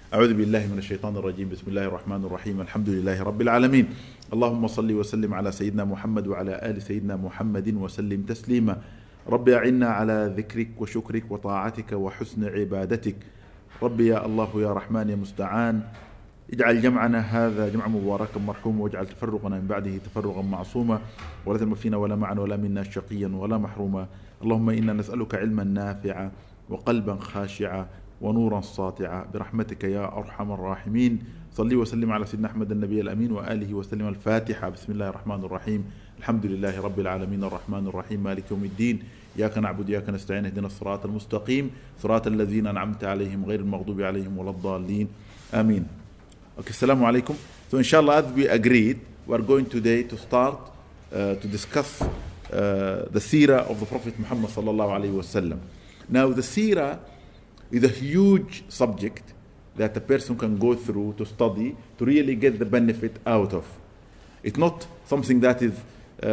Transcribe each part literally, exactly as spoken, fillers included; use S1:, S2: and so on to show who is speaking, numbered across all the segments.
S1: أعوذ بالله من الشيطان الرجيم. بسم الله الرحمن الرحيم. الحمد لله رب العالمين. اللهم صل وسلم على سيدنا محمد وعلى آل سيدنا محمد وسلم تسليما. رب أعنا على ذكرك وشكرك وطاعتك وحسن عبادتك. رب يا الله يا رحمن يا مستعان، اجعل جمعنا هذا جمع مباركا مرحوما، واجعل تفرقنا من بعده تفرقا معصوما، ولا تجعل فينا ولا معنا ولا منا شقيا ولا محروما. اللهم إنا نسألك علما نافعا وقلبا خاشعا ونورا ساطعا برحمتك يا أرحم الراحمين. صلي وسلم على سيدنا أحمد النبي الأمين وآله وسلم. الفاتحة. بسم الله الرحمن الرحيم. الحمد لله رب العالمين الرحمن الرحيم مالك يوم الدين، إياك نعبد وإياك نستعين اهدنا الصراط المستقيم صراط الذين أنعمت عليهم غير المغضوب عليهم ولا الضالين آمين. Okay, Assalamu alaikum. So inshallah, as we agreed, we are going today to start uh, to discuss uh, the Seerah of the Prophet Muhammad sallallahu alaihi wasallam. Now the Seerah is a huge subject that a person can go through to study to really get the benefit out of. It's not something that is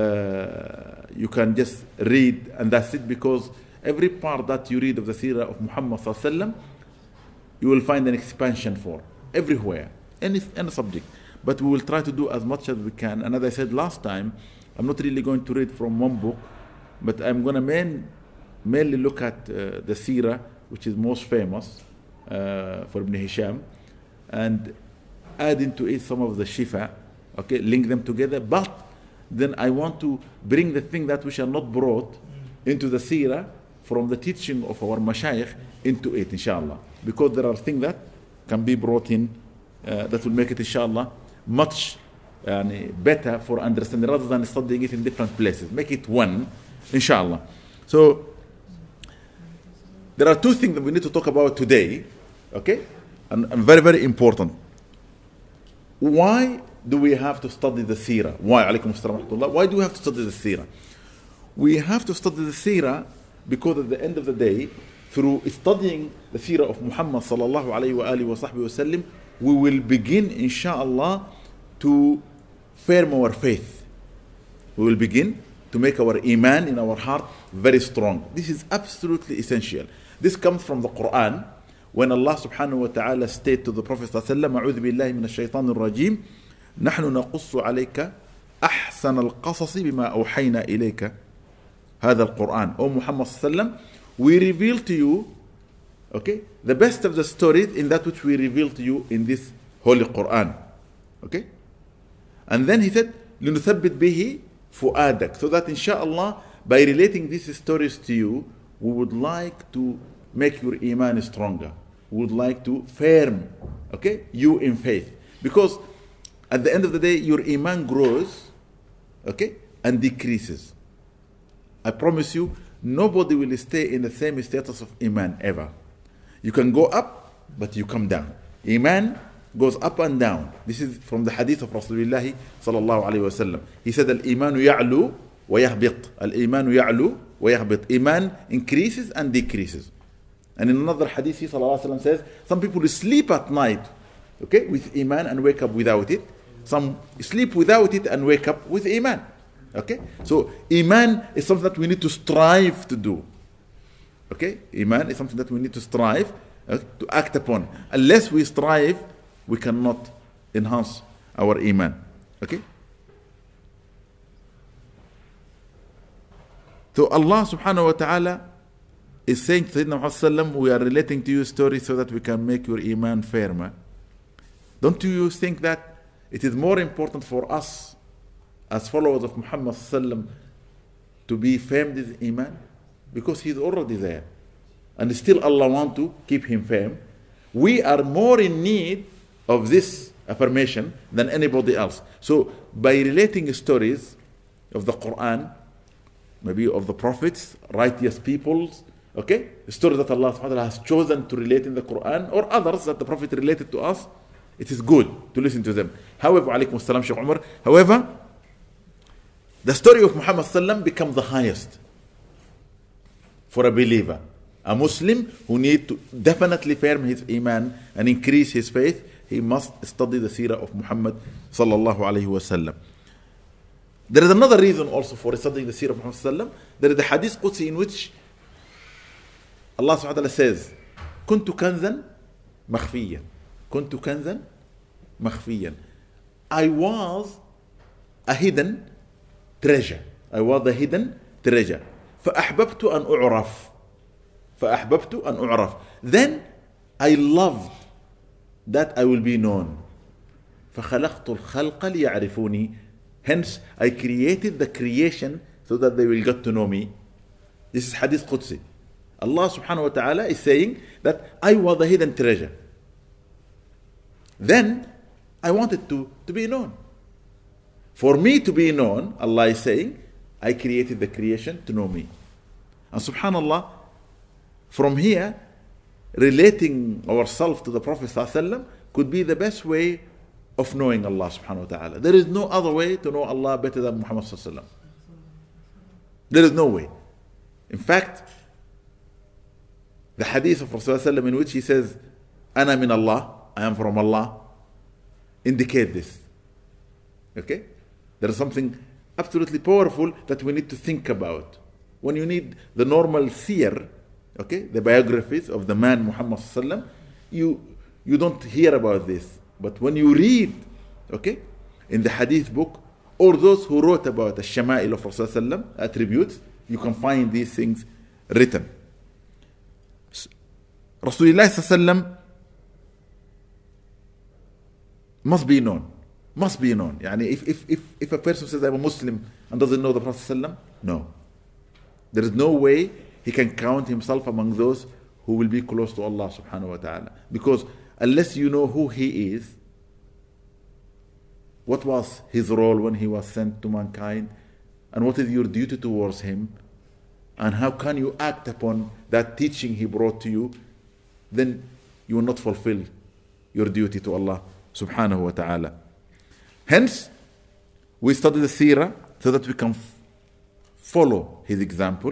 S1: uh, you can just read and that's it, because every part that you read of the Seerah of Muhammad sallallahu alaihi wasallam, you will find an expansion for everywhere. Any, any subject, but we will try to do as much as we can. And as I said last time, I'm not really going to read from one book, but I'm going to main, mainly look at uh, the Seerah, which is most famous uh, for Ibn Hisham, and add into it some of the Shifa, okay, link them together. But then I want to bring the thing that which are not brought into the Seerah from the teaching of our Mashayikh into it, inshallah, because there are things that can be brought in Uh, that will make it inshallah much uh, better for understanding, rather than studying it in different places. Make it one, inshallah. So there are two things that we need to talk about today, okay, and, and very very important. Why do we have to study the Seerah? Why? Alaykum assalam wa rahmatullah. Why do we have to study the Seerah? We have to study the Seerah because at the end of the day, through studying the Seerah of Muhammad sallallahu alayhi wa alihi wa sahbihi wa sallam, we will begin, inshallah, to firm our faith. We will begin to make our iman in our heart very strong. This is absolutely essential. This comes from the Quran, when Allah subhanahu wa ta'ala stated to the Prophet sallallahu alayhi wa sallam, أعوذ بالله من الشيطان الرجيم نحن نقص عليك أحسن القصص بما أوحينا إليك هذا القرآن. O Muhammad sallallahu alayhi wa sallam, we reveal to you, okay, the best of the stories in that which we reveal to you in this holy Quran. Okay? And then he said, لِنُثَبِّتْ بِهِ فُؤَادَكَ, so that inshallah, by relating these stories to you, we would like to make your iman stronger. We would like to firm, okay, you in faith. Because at the end of the day, your iman grows, okay, and decreases. I promise you, nobody will stay in the same status of iman ever. You can go up, but you come down. Iman goes up and down. This is from the hadith of Rasulullah sallallahu alayhi wa sallam. He said, Al-imanu ya'lu wa yahbit. Al-imanu ya'lu wa yahbit. Iman increases and decreases. And in another hadith, he sallallahu alayhi wa sallam says, some people sleep at night, okay, with iman and wake up without it. Some sleep without it and wake up with iman. Okay? So, iman is something that we need to strive to do. Okay, iman is something that we need to strive uh, to act upon. Unless we strive, we cannot enhance our iman. Okay. So Allah subhanahu wa ta'ala is saying to Sayyidina Muhammad sallam, we are relating to you stories so that we can make your iman firmer. Don't you think that it is more important for us as followers of Muhammad sallam to be firm with iman? Because he's already there. And still Allah wants to keep him firm. We are more in need of this affirmation than anybody else. So by relating stories of the Quran, maybe of the prophets, righteous peoples, okay, stories that Allah subhanahu wa ta'ala has chosen to relate in the Quran, or others that the Prophet related to us, it is good to listen to them. However, alaykum assalam, Shaykh Umar, however, the story of Muhammad sallam becomes the highest. For a believer, a Muslim who needs to definitely firm his iman and increase his faith, he must study the Seerah of Muhammad sallallahu alayhi wa sallam. There is another reason also for studying the Seerah of Muhammad sallallahu alayhi wa sallam. There is the Hadith Qudsi in which Allah subhanahu wa ta'ala says, كنت كنزا مخفيا كنت كنزا مخفيا. I was a hidden treasure. I was a hidden treasure. فأحببت أن أعرف. فأحببت أن أعرف. Then I loved that I will be known. فخلقت الخلق ليعرفوني. Hence I created the creation so that they will get to know me. This is Hadith Qudsi. Allah subhanahu wa ta'ala is saying that I was a hidden treasure. Then I wanted to, to be known. For me to be known, Allah is saying, I created the creation to know me. And subhanallah, from here, relating ourselves to the Prophet ﷺ could be the best way of knowing Allah subhanahu wa ta'ala. There is no other way to know Allah better than Muhammad ﷺ. There is no way. In fact, the hadith of Rasulullah in which he says, Ana min Allah, I am from Allah, indicate this. Okay? There is something absolutely powerful that we need to think about. When you need the normal seer, okay, the biographies of the man Muhammad sallallahu, you you don't hear about this. But when you read, okay, in the hadith book, or those who wrote about the shama'il of Rasulullah attributes, you can find these things written. Rasulullah sallallahu must be known. Must be known. Yani if, if, if, if a person says I'm a Muslim and doesn't know the Prophet sallallahu, no. There is no way he can count himself among those who will be close to Allah subhanahu wa ta'ala. Because unless you know who he is, what was his role when he was sent to mankind, and what is your duty towards him, and how can you act upon that teaching he brought to you, then you will not fulfill your duty to Allah subhanahu wa ta'ala. Hence, we study the Seerah so that we can f- follow his example.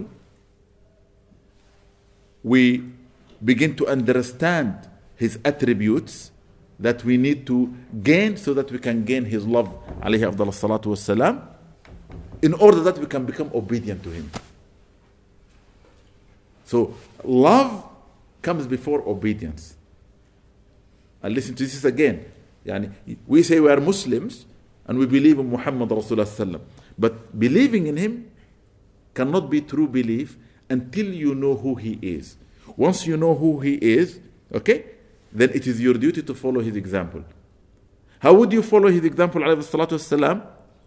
S1: We begin to understand his attributes that we need to gain so that we can gain his love, alayhi afdal salatu wassalam, in order that we can become obedient to him. So, love comes before obedience. And listen to this again. Yani, we say we are Muslims and we believe in Muhammad Rasulullah sallam. But believing in him cannot be true belief until you know who he is. Once you know who he is, okay, then it is your duty to follow his example. How would you follow his example, alayhi salatu wassalam?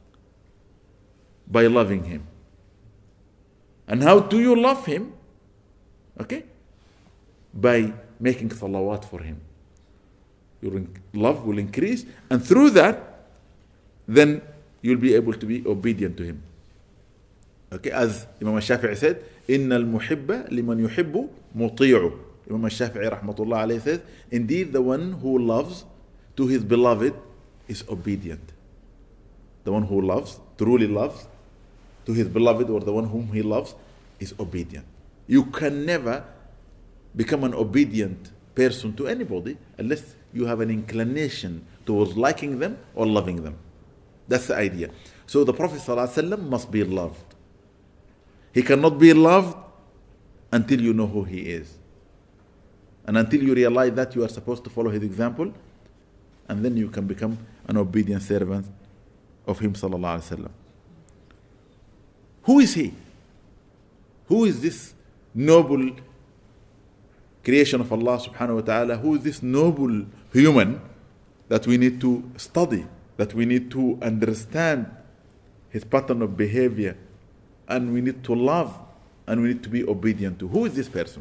S1: By loving him. And how do you love him? Okay? By making salawat for him. Your love will increase, and through that, then you'll be able to be obedient to him. Okay, as Imam al-Shafi'i said, إِنَّ الْمُحِبَّ لِمَنْ يُحِبُّ مُطِيعُ. Imam al-Shafi'i rahmatullah alayhi says, indeed the one who loves to his beloved is obedient. The one who loves, truly loves, to his beloved or the one whom he loves is obedient. You can never become an obedient person to anybody unless you have an inclination towards liking them or loving them. That's the idea. So the Prophet ﷺ must be loved. He cannot be loved until you know who he is. And until you realize that you are supposed to follow his example, and then you can become an obedient servant of him sallallahu alaihi wasallam. Who is he? Who is this noble creation of Allah subhanahu wa ta'ala? Who is this noble human that we need to study, that we need to understand his pattern of behavior, and we need to love, and we need to be obedient to? Who is this person?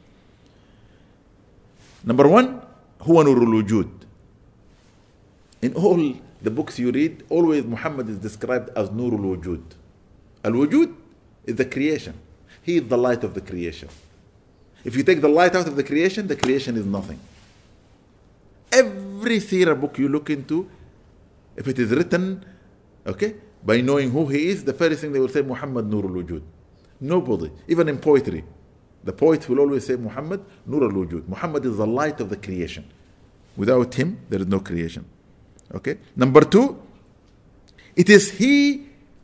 S1: Number one, huwa nurul wujud. In all the books you read, always Muhammad is described as nurul wujud. Al-wujud is the creation. He is the light of the creation. If you take the light out of the creation, the creation is nothing. Every seerah book you look into, if it is written, okay, by knowing who he is, the first thing they will say, Muhammad nurul wujud. Nobody, even in poetry, the poets will always say Muhammad nurul wujud. Muhammad is the light of the creation. Without him, there is no creation. Okay. Number two, it is he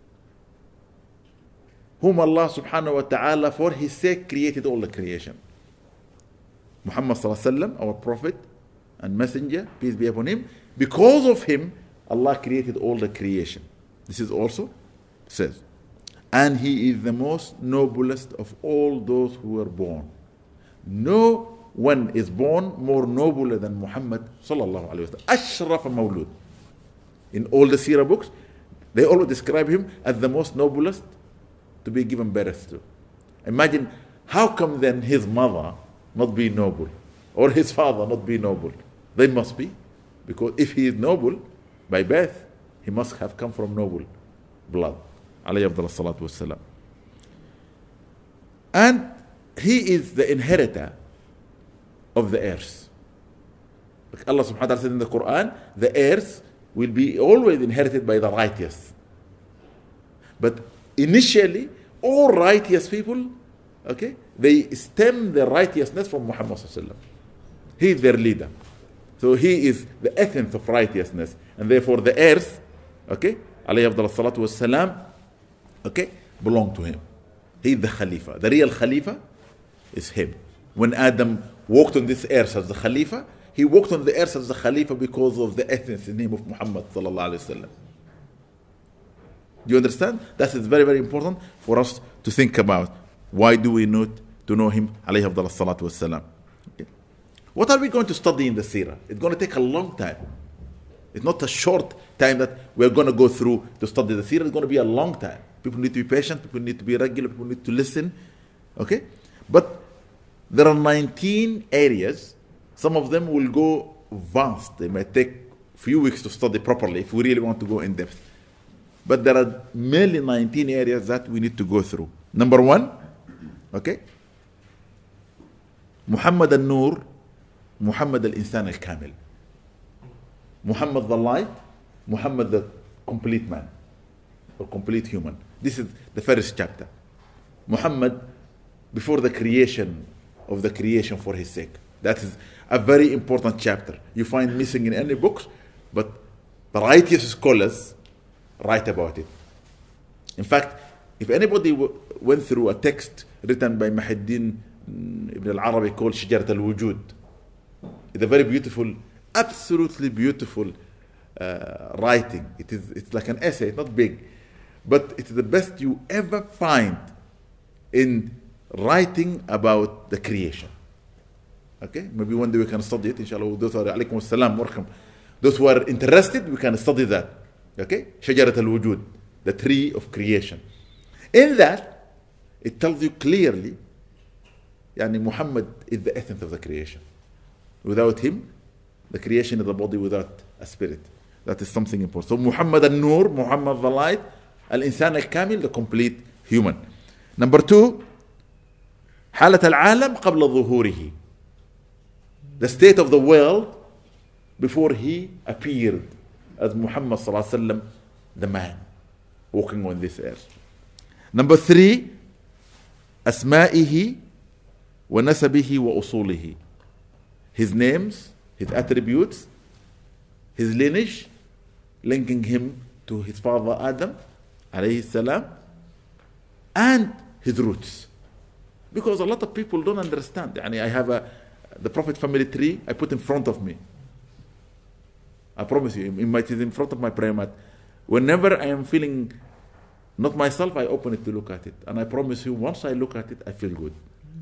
S1: whom Allah subhanahu wa ta'ala for his sake created all the creation. Muhammad sallallahu alaihi wasallam, our prophet and messenger, peace be upon him. Because of him, Allah created all the creation. This is also says. And he is the most noblest of all those who were born. No one is born more noble than Muhammad sallallahu alaihi wasallam. Ashraf mawlud. In all the Seerah books, they always describe him as the most noblest to be given birth to. Imagine, how come then his mother not be noble, or his father not be noble? They must be, because if he is noble by birth, he must have come from noble blood. Alayhi afdal salatu wassalam. And he is the inheritor of the earth. Like Allah subhanahu wa ta'ala said in the Quran, the earth will be always inherited by the righteous. But initially, all righteous people, okay, they stem their righteousness from Muhammad sallallahu alaihi wasallam. He is their leader. So he is the essence of righteousness. And therefore the earth, okay, alayhi afdal salatu wassalam, okay, belong to him. He is the Khalifa. The real Khalifa is him. When Adam walked on this earth as the Khalifa, he walked on the earth as the Khalifa because of the essence and name of Muhammad sallallahu alaihi wasallam. Do you understand? That is very, very important for us to think about. Why do we need to know him? Alayhi afdal salatu wassalam. Okay. What are we going to study in the Seerah? It's going to take a long time. It's not a short time that we're going to go through to study the Seerah. It's going to be a long time. People need to be patient. People need to be regular. People need to listen. Okay? But there are nineteen areas. Some of them will go vast. They might take a few weeks to study properly if we really want to go in depth. But there are mainly nineteen areas that we need to go through. Number one, okay? Muhammad al-Nur, Muhammad al-Insan al-Kamil. Muhammad the light, Muhammad the complete man, or complete human. This is the first chapter. Muhammad before the creation of the creation for his sake. That is a very important chapter. You find missing in any books, but the righteous scholars write about it. In fact, if anybody w- went through a text written by Muhyiddin Ibn al-Arabi called Shajarat al-Wujud, it's a very beautiful, absolutely beautiful uh, writing. It is, it's like an essay, it's not big, but it's the best you ever find in writing about the creation. Okay, maybe one day we can study it, inshallah. Those are alaykum assalam, welcome. Those who are interested, we can study that. Okay, Shajarat al-Wujud, the tree of creation. In that, it tells you clearly, yani Muhammad is the essence of the creation. Without him, the creation is a body without a spirit. That is something important. So Muhammad al-Nur, Muhammad the light, al-Insan al-Kamil, the complete human. Number two, حالة العالم قبل ظهوره. The state of the world before he appeared as Muhammad sallallahu alaihi wasallam, the man walking on this earth. Number three, أسمائه ونسبه وأصوله. His names, his attributes, his lineage, linking him to his father Adam alayhi salam, and his roots. Because a lot of people don't understand. I have a, the Prophet family tree I put in front of me. I promise you, it is in front of my prayer mat. Whenever I am feeling not myself, I open it to look at it. And I promise you, once I look at it, I feel good.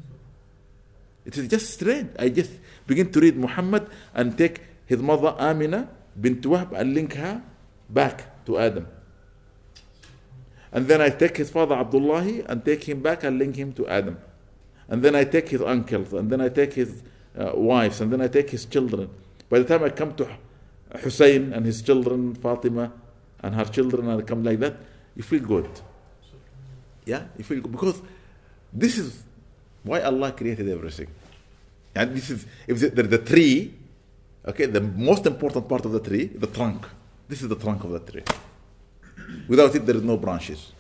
S1: It is just strange. I just begin to read Muhammad and take his mother Amina bint Wahb and link her back to Adam. And then I take his father Abdullah and take him back and link him to Adam. And then I take his uncles, and then I take his uh, wives, and then I take his children. By the time I come to Hussein and his children, Fatima and her children, and I come like that, you feel good. Yeah, you feel good. Because this is why Allah created everything. And this is, if the, the, the tree, okay, the most important part of the tree, the trunk. This is the trunk of the tree. Without it, there is no branches.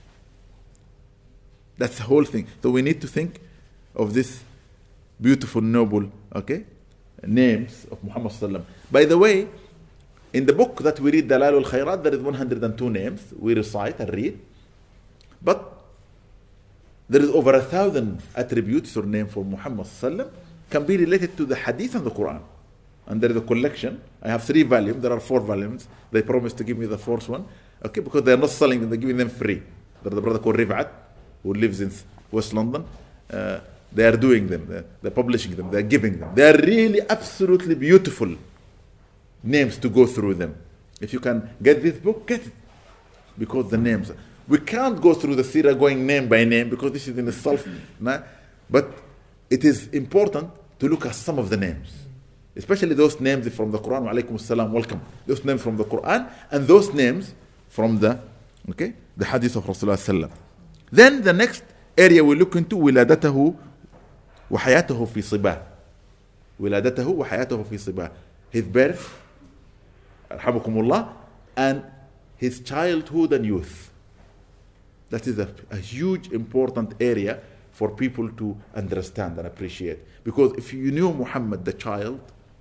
S1: That's the whole thing. So we need to think of this beautiful, noble, okay, names of Muhammad sallallahu alaihi wasallam. By the way, in the book that we read, Dalal al-Khairat, there is one hundred two names we recite and read. But there is over a thousand attributes or names for Muhammad sallallahu alaihi wasallam can be related to the Hadith and the Quran. And there is a collection. I have three volumes. There are four volumes. They promised to give me the fourth one. Okay, because they are not selling them. They're giving them free. There's a brother called Rifat, who lives in West London. Uh, they are doing them. They're, they're publishing them. They're giving them. They are really absolutely beautiful names to go through them. If you can get this book, get it. Because the names. We can't go through the Seerah going name by name because this is in itself. Nah? But it is important to look at some of the names. Especially those names from the Quran. Wa alaikum assalam, welcome. Those names from the Quran and those names from the okay the hadith of Rasulullah sallam. Then the next area we look into wiladatahu wa hayatahu fi sibah. Wiladatahu wa hayatahu fi sibah. His birth, arhamukumullah, and his childhood and youth. That is a, a huge important area for people to understand and appreciate. Because if you knew Muhammad the child,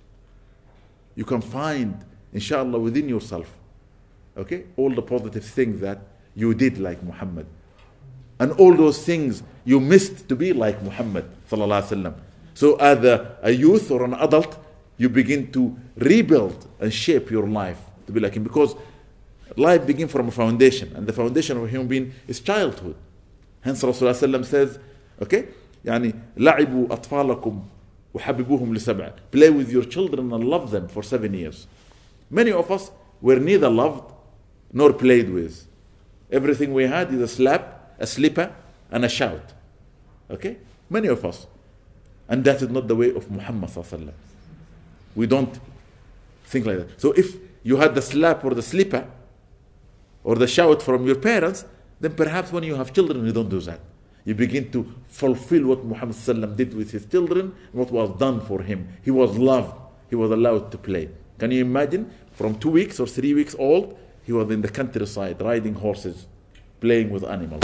S1: you can find, inshallah, within yourself, okay, all the positive things that you did like Muhammad. And all those things you missed to be like Muhammad sallallahu alaihi wasallam. So as a, a youth or an adult, you begin to rebuild and shape your life to be like him. Because life begins from a foundation, and the foundation of a human being is childhood. Hence Rasulullah sallam says, okay, يعني لعبوا أطفالكم وحببوهم لسبع. Play with your children and love them for seven years. Many of us were neither loved nor played with. Everything we had is a slap, a slipper, and a shout. Okay? Many of us. And that is not the way of Muhammad sallallahu alaihi wasallam. We don't think like that. So if you had the slap or the slipper or the shout from your parents, then perhaps when you have children, you don't do that. You begin to fulfill what Muhammad sallallahu alaihi wasallam did with his children, what was done for him. He was loved. He was allowed to play. Can you imagine? From two weeks or three weeks old, he was in the countryside riding horses, playing with animals.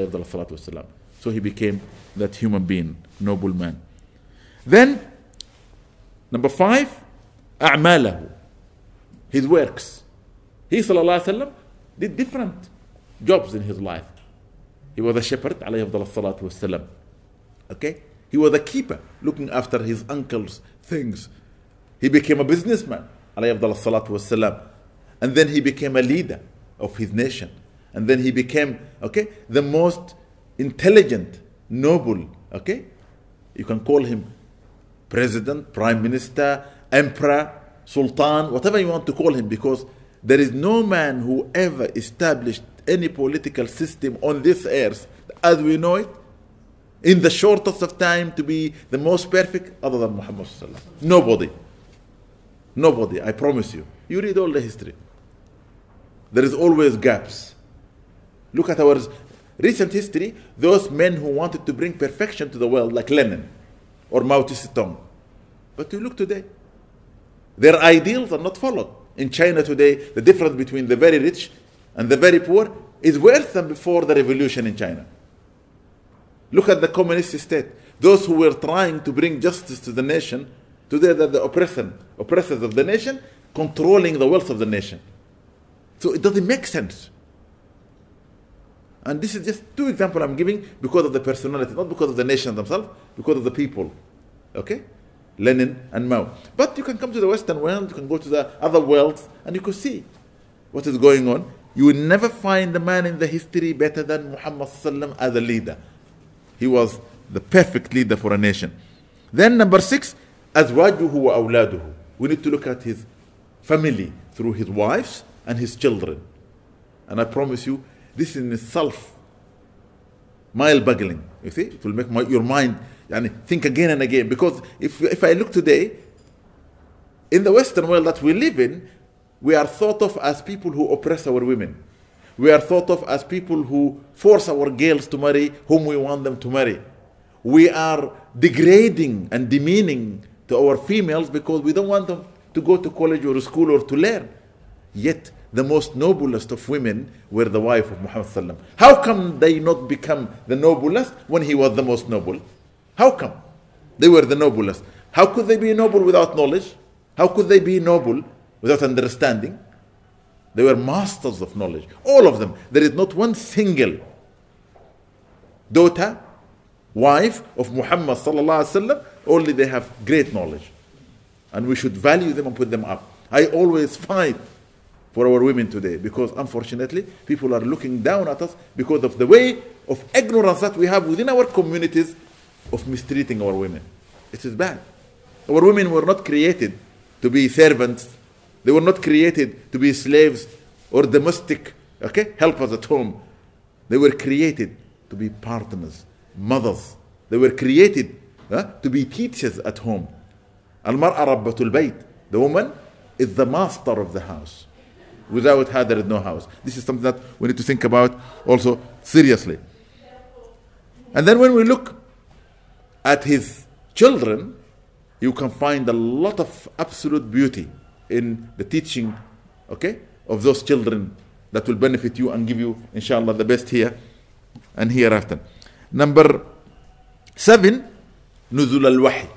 S1: So he became that human being, noble man. Then, number five, أعماله, his works. He sallallahu alaihi wasallam did different jobs in his life. He was a shepherd, alayhi salatu wasalam. Okay? He was a keeper, looking after his uncle's things. He became a businessman, alayhi salatu wasalam. And then he became a leader of his nation. And then he became, okay, the most intelligent, noble, okay? You can call him president, prime minister, emperor, sultan, whatever you want to call him, because there is no man who ever established any political system on this earth as we know it in the shortest of time to be the most perfect other than Muhammad sallallahu alaihi wasallam. Nobody. Nobody, I promise you. You read all the history. There is always gaps. Look at our recent history, those men who wanted to bring perfection to the world like Lenin or Mao Zedong. But you look today, their ideals are not followed. In China today, the difference between the very rich and the very poor is worse than before the revolution in China. Look at the communist state. Those who were trying to bring justice to the nation, today they're the oppressor, oppressors of the nation, controlling the wealth of the nation. So it doesn't make sense. And this is just two examples I'm giving because of the personality, not because of the nation themselves, because of the people. Okay? Lenin and Mao. But you can come to the Western world, you can go to the other worlds, and you can see what is going on. You will never find a man in the history better than Muhammad sallallahu alaihi wasallam as a leader. He was the perfect leader for a nation. Then number six, أزواجه وأولاده. We need to look at his family through his wives and his children. And I promise you, this in itself, mind-boggling. You see, it will make my, your mind yani, think again and again. Because if, if I look today, in the Western world that we live in, we are thought of as people who oppress our women. We are thought of as people who force our girls to marry whom we want them to marry. We are degrading and demeaning to our females because we don't want them to go to college or school or to learn. Yet, the most noblest of women were the wife of Muhammad sallallahu alaihi wasallam. How come they not become the noblest when he was the most noble? How come? They were the noblest. How could they be noble without knowledge? How could they be noble without understanding? They were masters of knowledge. All of them. There is not one single daughter, wife of Muhammad sallallahu alaihi wasallam, only they have great knowledge. And we should value them and put them up. I always fight for our women today because unfortunately people are looking down at us because of the way of ignorance that we have within our communities of mistreating our women. It is bad. Our women were not created to be servants. They were not created to be slaves or domestic, okay, helpers at home. They were created to be partners, mothers. They were created uh, to be teachers at home. Al-mar'a rabbatul bayt. The woman is the master of the house. Without her, there is no house. This is something that we need to think about also seriously. And then when we look at his children, you can find a lot of absolute beauty in the teaching, okay, of those children that will benefit you and give you, inshallah, the best here and hereafter. Number seven, nuzul al-wahy.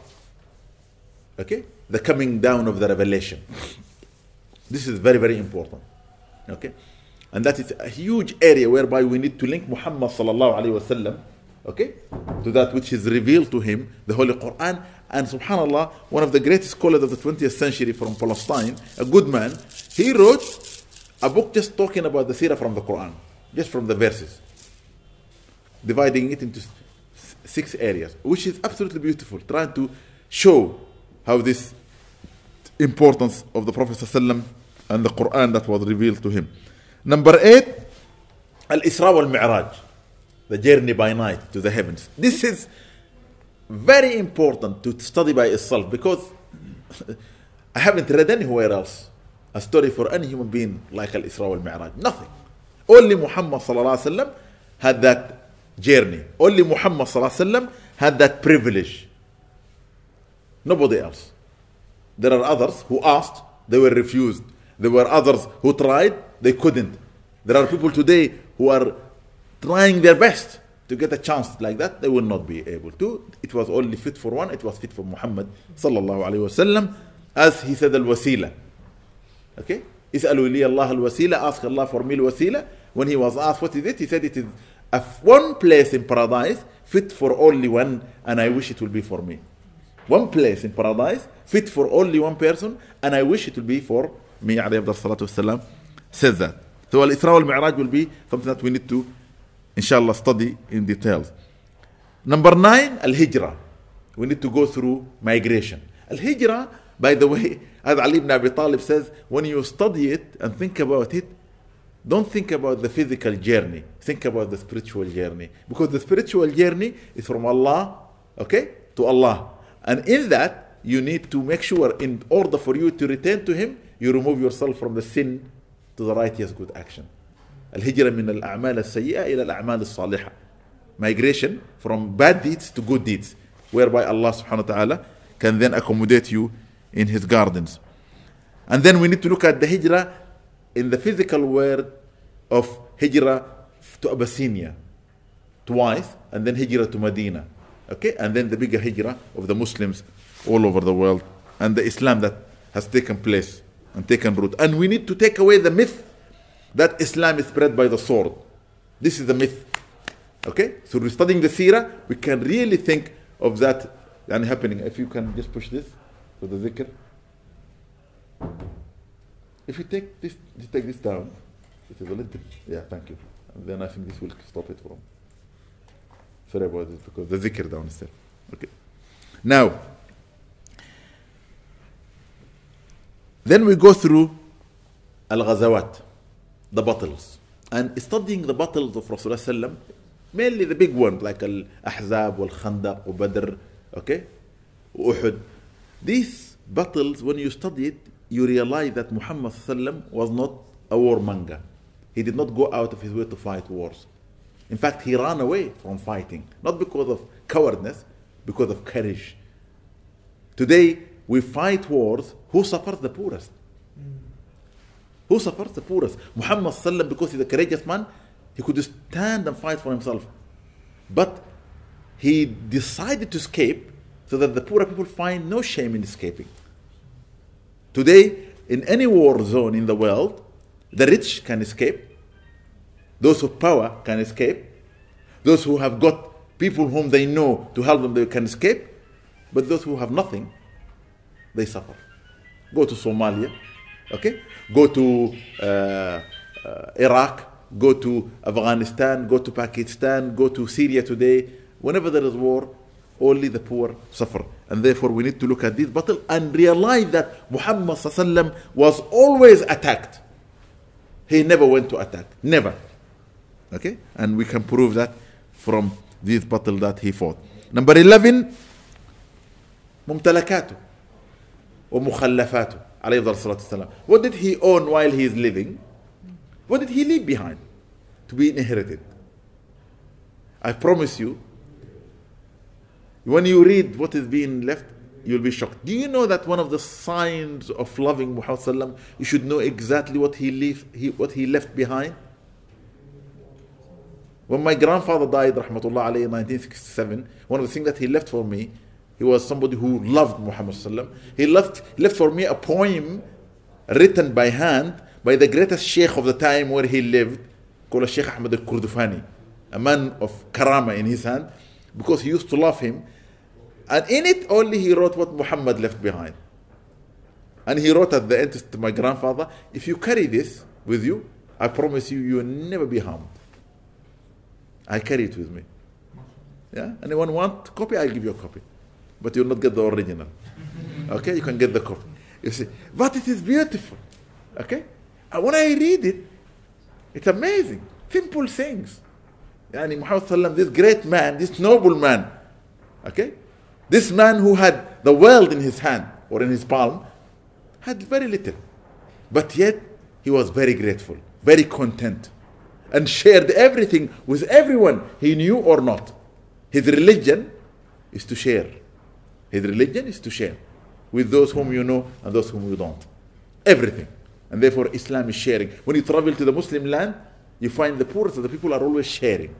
S1: Okay, the coming down of the revelation. This is very, very important. Okay, and that is a huge area whereby we need to link Muhammad sallallahu alaihi wasallam, okay, to that which is revealed to him, the Holy Quran. And subhanallah, one of the greatest scholars of the twentieth century from Palestine, a good man, he wrote a book just talking about the Seerah from the Quran, just from the verses, dividing it into six areas, which is absolutely beautiful, trying to show how this importance of the Prophet ﷺ and the Quran that was revealed to him. Number eight, Al-Isra wal-Mi'raj, the journey by night to the heavens. This is very important to study by itself because I haven't read anywhere else a story for any human being like Al-Isra wal-Mi'raj. Nothing. Only Muhammad sallallahu alaihi wasallam had that journey. Only Muhammad sallallahu alaihi wasallam had that privilege. Nobody else. There are others who asked, they were refused. There were others who tried, they couldn't. There are people today who are trying their best to get a chance like that, they will not be able to. It was only fit for one, it was fit for Muhammad sallallahu alayhi wasallam, as he said, al-wasila. Okay? Is'alu li Allah al-wasila, ask Allah for me al-wasila. When he was asked what is it, he said it is a one place in paradise fit for only one, and I wish it will be for me. One place in paradise fit for only one person, and I wish it will be for me, alayhi salatu wasalam, says that. So Al-Isra wal-Mi'raj will be something that we need to, inshallah, study in details. Number nine, Al-Hijrah. We need to go through migration. Al-Hijrah, by the way, as Ali ibn Abi Talib says, when you study it and think about it, don't think about the physical journey. Think about the spiritual journey. Because the spiritual journey is from Allah, okay, to Allah. And in that, you need to make sure, in order for you to return to Him, you remove yourself from the sin to the righteous good action. Al-Hijrah min al-a'mal al-sayyi'ah ila al-a'mal al-salihah. Migration from bad deeds to good deeds, whereby Allah subhanahu wa ta'ala can then accommodate you in His gardens. And then we need to look at the Hijrah in the physical word of Hijrah to Abyssinia twice, and then Hijrah to Medina. Okay, and then the bigger hijrah of the Muslims all over the world and the Islam that has taken place and taken root. And we need to take away the myth that Islam is spread by the sword. This is the myth. Okay, so we're studying the Seerah, we can really think of that and happening. If you can just push this with the zikr. If you take this, you take this down, it is a little bit, yeah, thank you. And then I think this will stop it from. Sorry about this, because the zikr downstairs. Okay. Now, then we go through al-ghazawat, the battles, and studying the battles of Rasulullah sallam, mainly the big ones like al-Ahzab, wal-Khandaq, wa-Badr, okay, Uhud. These battles, when you study it, you realize that Muhammad sallam was not a warmonger. He did not go out of his way to fight wars. In fact, he ran away from fighting, not because of cowardness, because of courage. Today, we fight wars. Who suffers the poorest? Mm. Who suffers the poorest? Muhammad sallam, because he's a courageous man, he could stand and fight for himself. But he decided to escape so that the poor people find no shame in escaping. Today, in any war zone in the world, the rich can escape. Those with power can escape. Those who have got people whom they know to help them, they can escape. But those who have nothing, they suffer. Go to Somalia, okay? Go to uh, uh, Iraq, go to Afghanistan, go to Pakistan, go to Syria today. Whenever there is war, only the poor suffer. And therefore we need to look at this battle and realize that Muhammad sallallahu alaihi wasallam was always attacked. He never went to attack, never. Okay? And we can prove that from this battle that he fought. Number eleven, ممتلكاته ومخلفاته عليه الصلاة والسلام. What did he own while he is living? What did he leave behind to be inherited? I promise you, when you read what is being left, you'll be shocked. Do you know that one of the signs of loving Muhammad sallallahu alaihi wasallam, you should know exactly what he left, he, what he left behind? When my grandfather died, rahmatullah alayhi, in nineteen sixty-seven, one of the things that he left for me, he was somebody who loved Muhammad sallallahu alaihi wasallam. He left, he left for me a poem written by hand by the greatest sheikh of the time where he lived, called Sheikh Ahmad al-Kurdufani, a man of karama in his hand, because he used to love him. And in it only he wrote what Muhammad left behind. And he wrote at the end to my grandfather, if you carry this with you, I promise you, you will never be harmed. I carry it with me. Yeah? Anyone want a copy? I'll give you a copy. But you'll not get the original. Okay? You can get the copy. You see? But it is beautiful. Okay? And when I read it, it's amazing. Simple things. Yani Muhammad sallallahu alaihi wasallam, this great man, this noble man, okay? This man who had the world in his hand or in his palm had very little. But yet, he was very grateful, very content, and shared everything with everyone he knew or not. His religion is to share. His religion is to share with those whom you know and those whom you don't. Everything. And therefore, Islam is sharing. When you travel to the Muslim land, you find the poorest of the people are always sharing.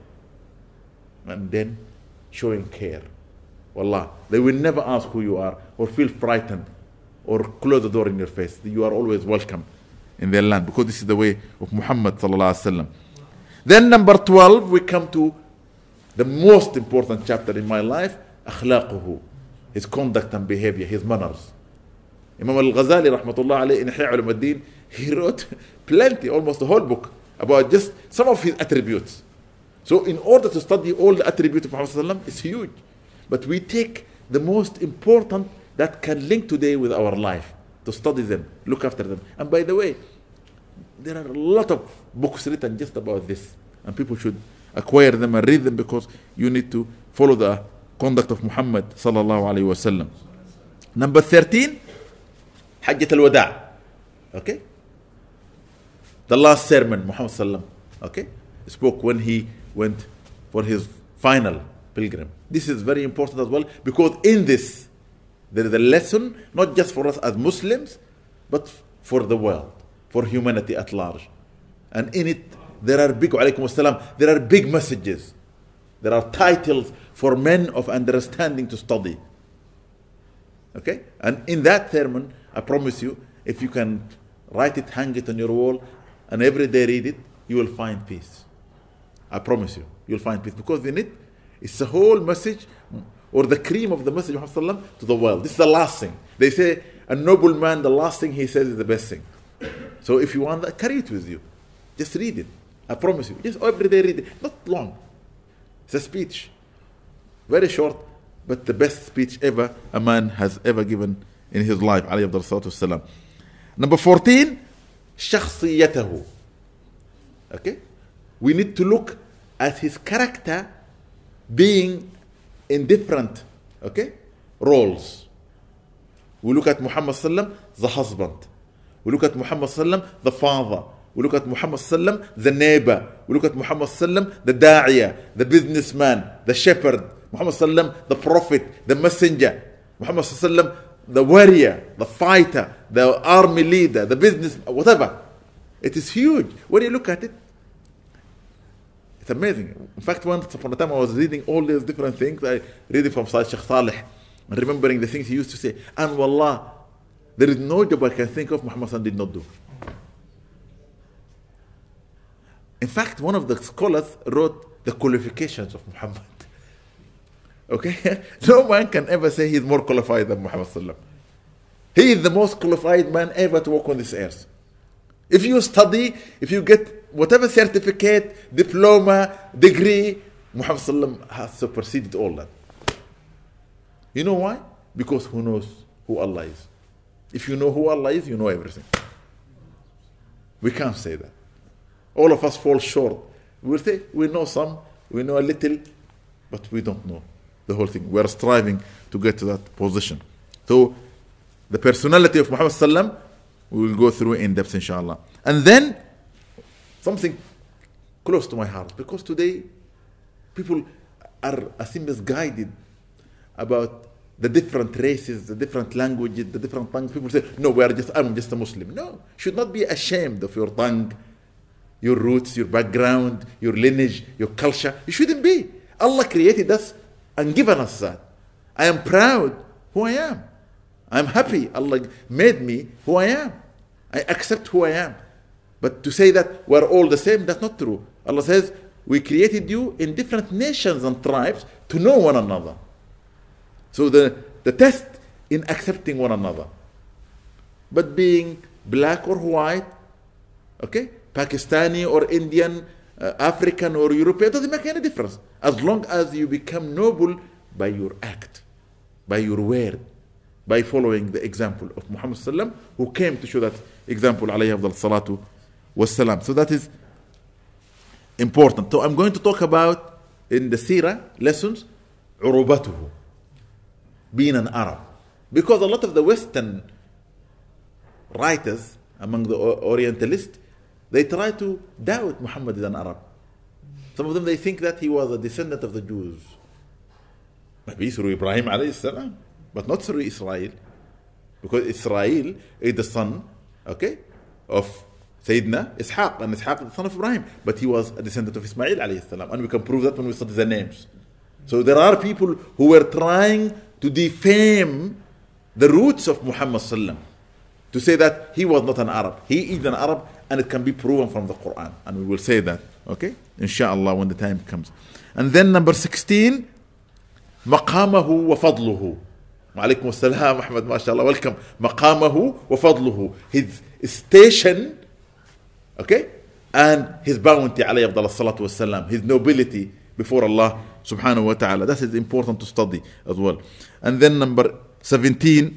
S1: And then showing care. Wallah, they will never ask who you are or feel frightened or close the door in your face. You are always welcome in their land because this is the way of Muhammad sallallahu alaihi wasallam. Then number twelve, we come to the most important chapter in my life, akhlaquhu, his conduct and behavior, his manners. Imam al-Ghazali rahmatullah alayhi in Ihya Ulum ad-Din, he wrote plenty, almost a whole book about just some of his attributes. So in order to study all the attributes of Muhammad sallallahu alaihi wasallam, it's huge. But we take the most important that can link today with our life to study them, look after them. And by the way, there are a lot of books written just about this. And people should acquire them and read them because you need to follow the conduct of Muhammad sallallahu alaihi wasallam. Number thirteen, Hajjat al-Wada'. Okay? The last sermon Muhammad sallam, okay, spoke when he went for his final pilgrim. This is very important as well because in this there is a lesson not just for us as Muslims but for the world, for humanity at large. And in it there are big alaykum assalam, there are big messages. There are titles for men of understanding to study. Okay? And in that sermon, I promise you, if you can write it, hang it on your wall, and every day read it, you will find peace. I promise you, you'll find peace. Because in it, it's the whole message, or the cream of the message of Muhammad to the world. This is the last thing. They say, a noble man, the last thing he says is the best thing. So if you want that, carry it with you. Just read it. I promise you. Just every day read it. Not long. It's a speech. Very short, but the best speech ever a man has ever given in his life. Alayhi salatu wassalam. Number fourteen, shakhsiyatahu. Okay? We need to look at his character being in different, okay, roles. We look at Muhammad sallam, the husband. We look at Muhammad sallam, the father. We look at Muhammad sallam, the neighbor. We look at Muhammad sallam, the da'iyah, the businessman, the shepherd. Muhammad sallam, the prophet, the messenger. Muhammad sallam, the warrior, the fighter, the army leader, the business, whatever. It is huge. When you look at it, it's amazing. In fact, once upon a time I was reading all these different things. I read it from Sheikh Saleh and remembering the things he used to say. And wallah, there is no job I can think of Muhammad sallam did not do. In fact, one of the scholars wrote the qualifications of Muhammad. Okay? No man can ever say he's more qualified than Muhammad sallam. He is the most qualified man ever to walk on this earth. If you study, if you get whatever certificate, diploma, degree, Muhammad sallam has superseded all that. You know why? Because who knows who Allah is. If you know who Allah is, you know everything. We can't say that. All of us fall short. We'll say we know some, we know a little, but we don't know the whole thing. We're striving to get to that position. So the personality of Muhammad sallam, we will go through in depth, inshallah. And then something close to my heart, because today people are, I think, misguided about the different races, the different languages, the different tongues. People say, no, we are just, I'm just a Muslim. No, you should not be ashamed of your tongue, your roots, your background, your lineage, your culture. You shouldn't be. Allah created us and given us that. I am proud who I am. I'm happy Allah made me who I am. I accept who I am. But to say that we're all the same, that's not true. Allah says, we created you in different nations and tribes to know one another. So the, the test in accepting one another. But being black or white, okay, Pakistani or Indian, uh, African or European, doesn't make any difference. As long as you become noble by your act, by your word, by following the example of Muhammad sallam, who came to show that example, alayhi afdal salatu wassalam. So that is important. So I'm going to talk about, in the Seerah lessons, urubatuhu, being an Arab. Because a lot of the Western writers, among the Orientalists, they try to doubt Muhammad is an Arab. Some of them, they think that he was a descendant of the Jews. Maybe through Ibrahim alayhi salam, but not through Israel. Because Israel is the son, okay, of Sayyidina Ishaq, and Ishaq is the son of Ibrahim. But he was a descendant of Ismail alayhi salam, and we can prove that when we study the names. So there are people who were trying to defame the roots of Muhammad sallam, to say that he was not an Arab. He is an Arab, and it can be proven from the Quran. And we will say that, okay, inshallah, when the time comes. And then number sixteen, maqamahu wa fadluhu. Wa alaykum assalam, Ahmad, mashallah, welcome. Maqamahu wa fadluhu. His station, okay, and his bounty, alayhi afdal salatu wassalam, his nobility before Allah subhanahu wa ta'ala. That is important to study as well. And then number seventeen,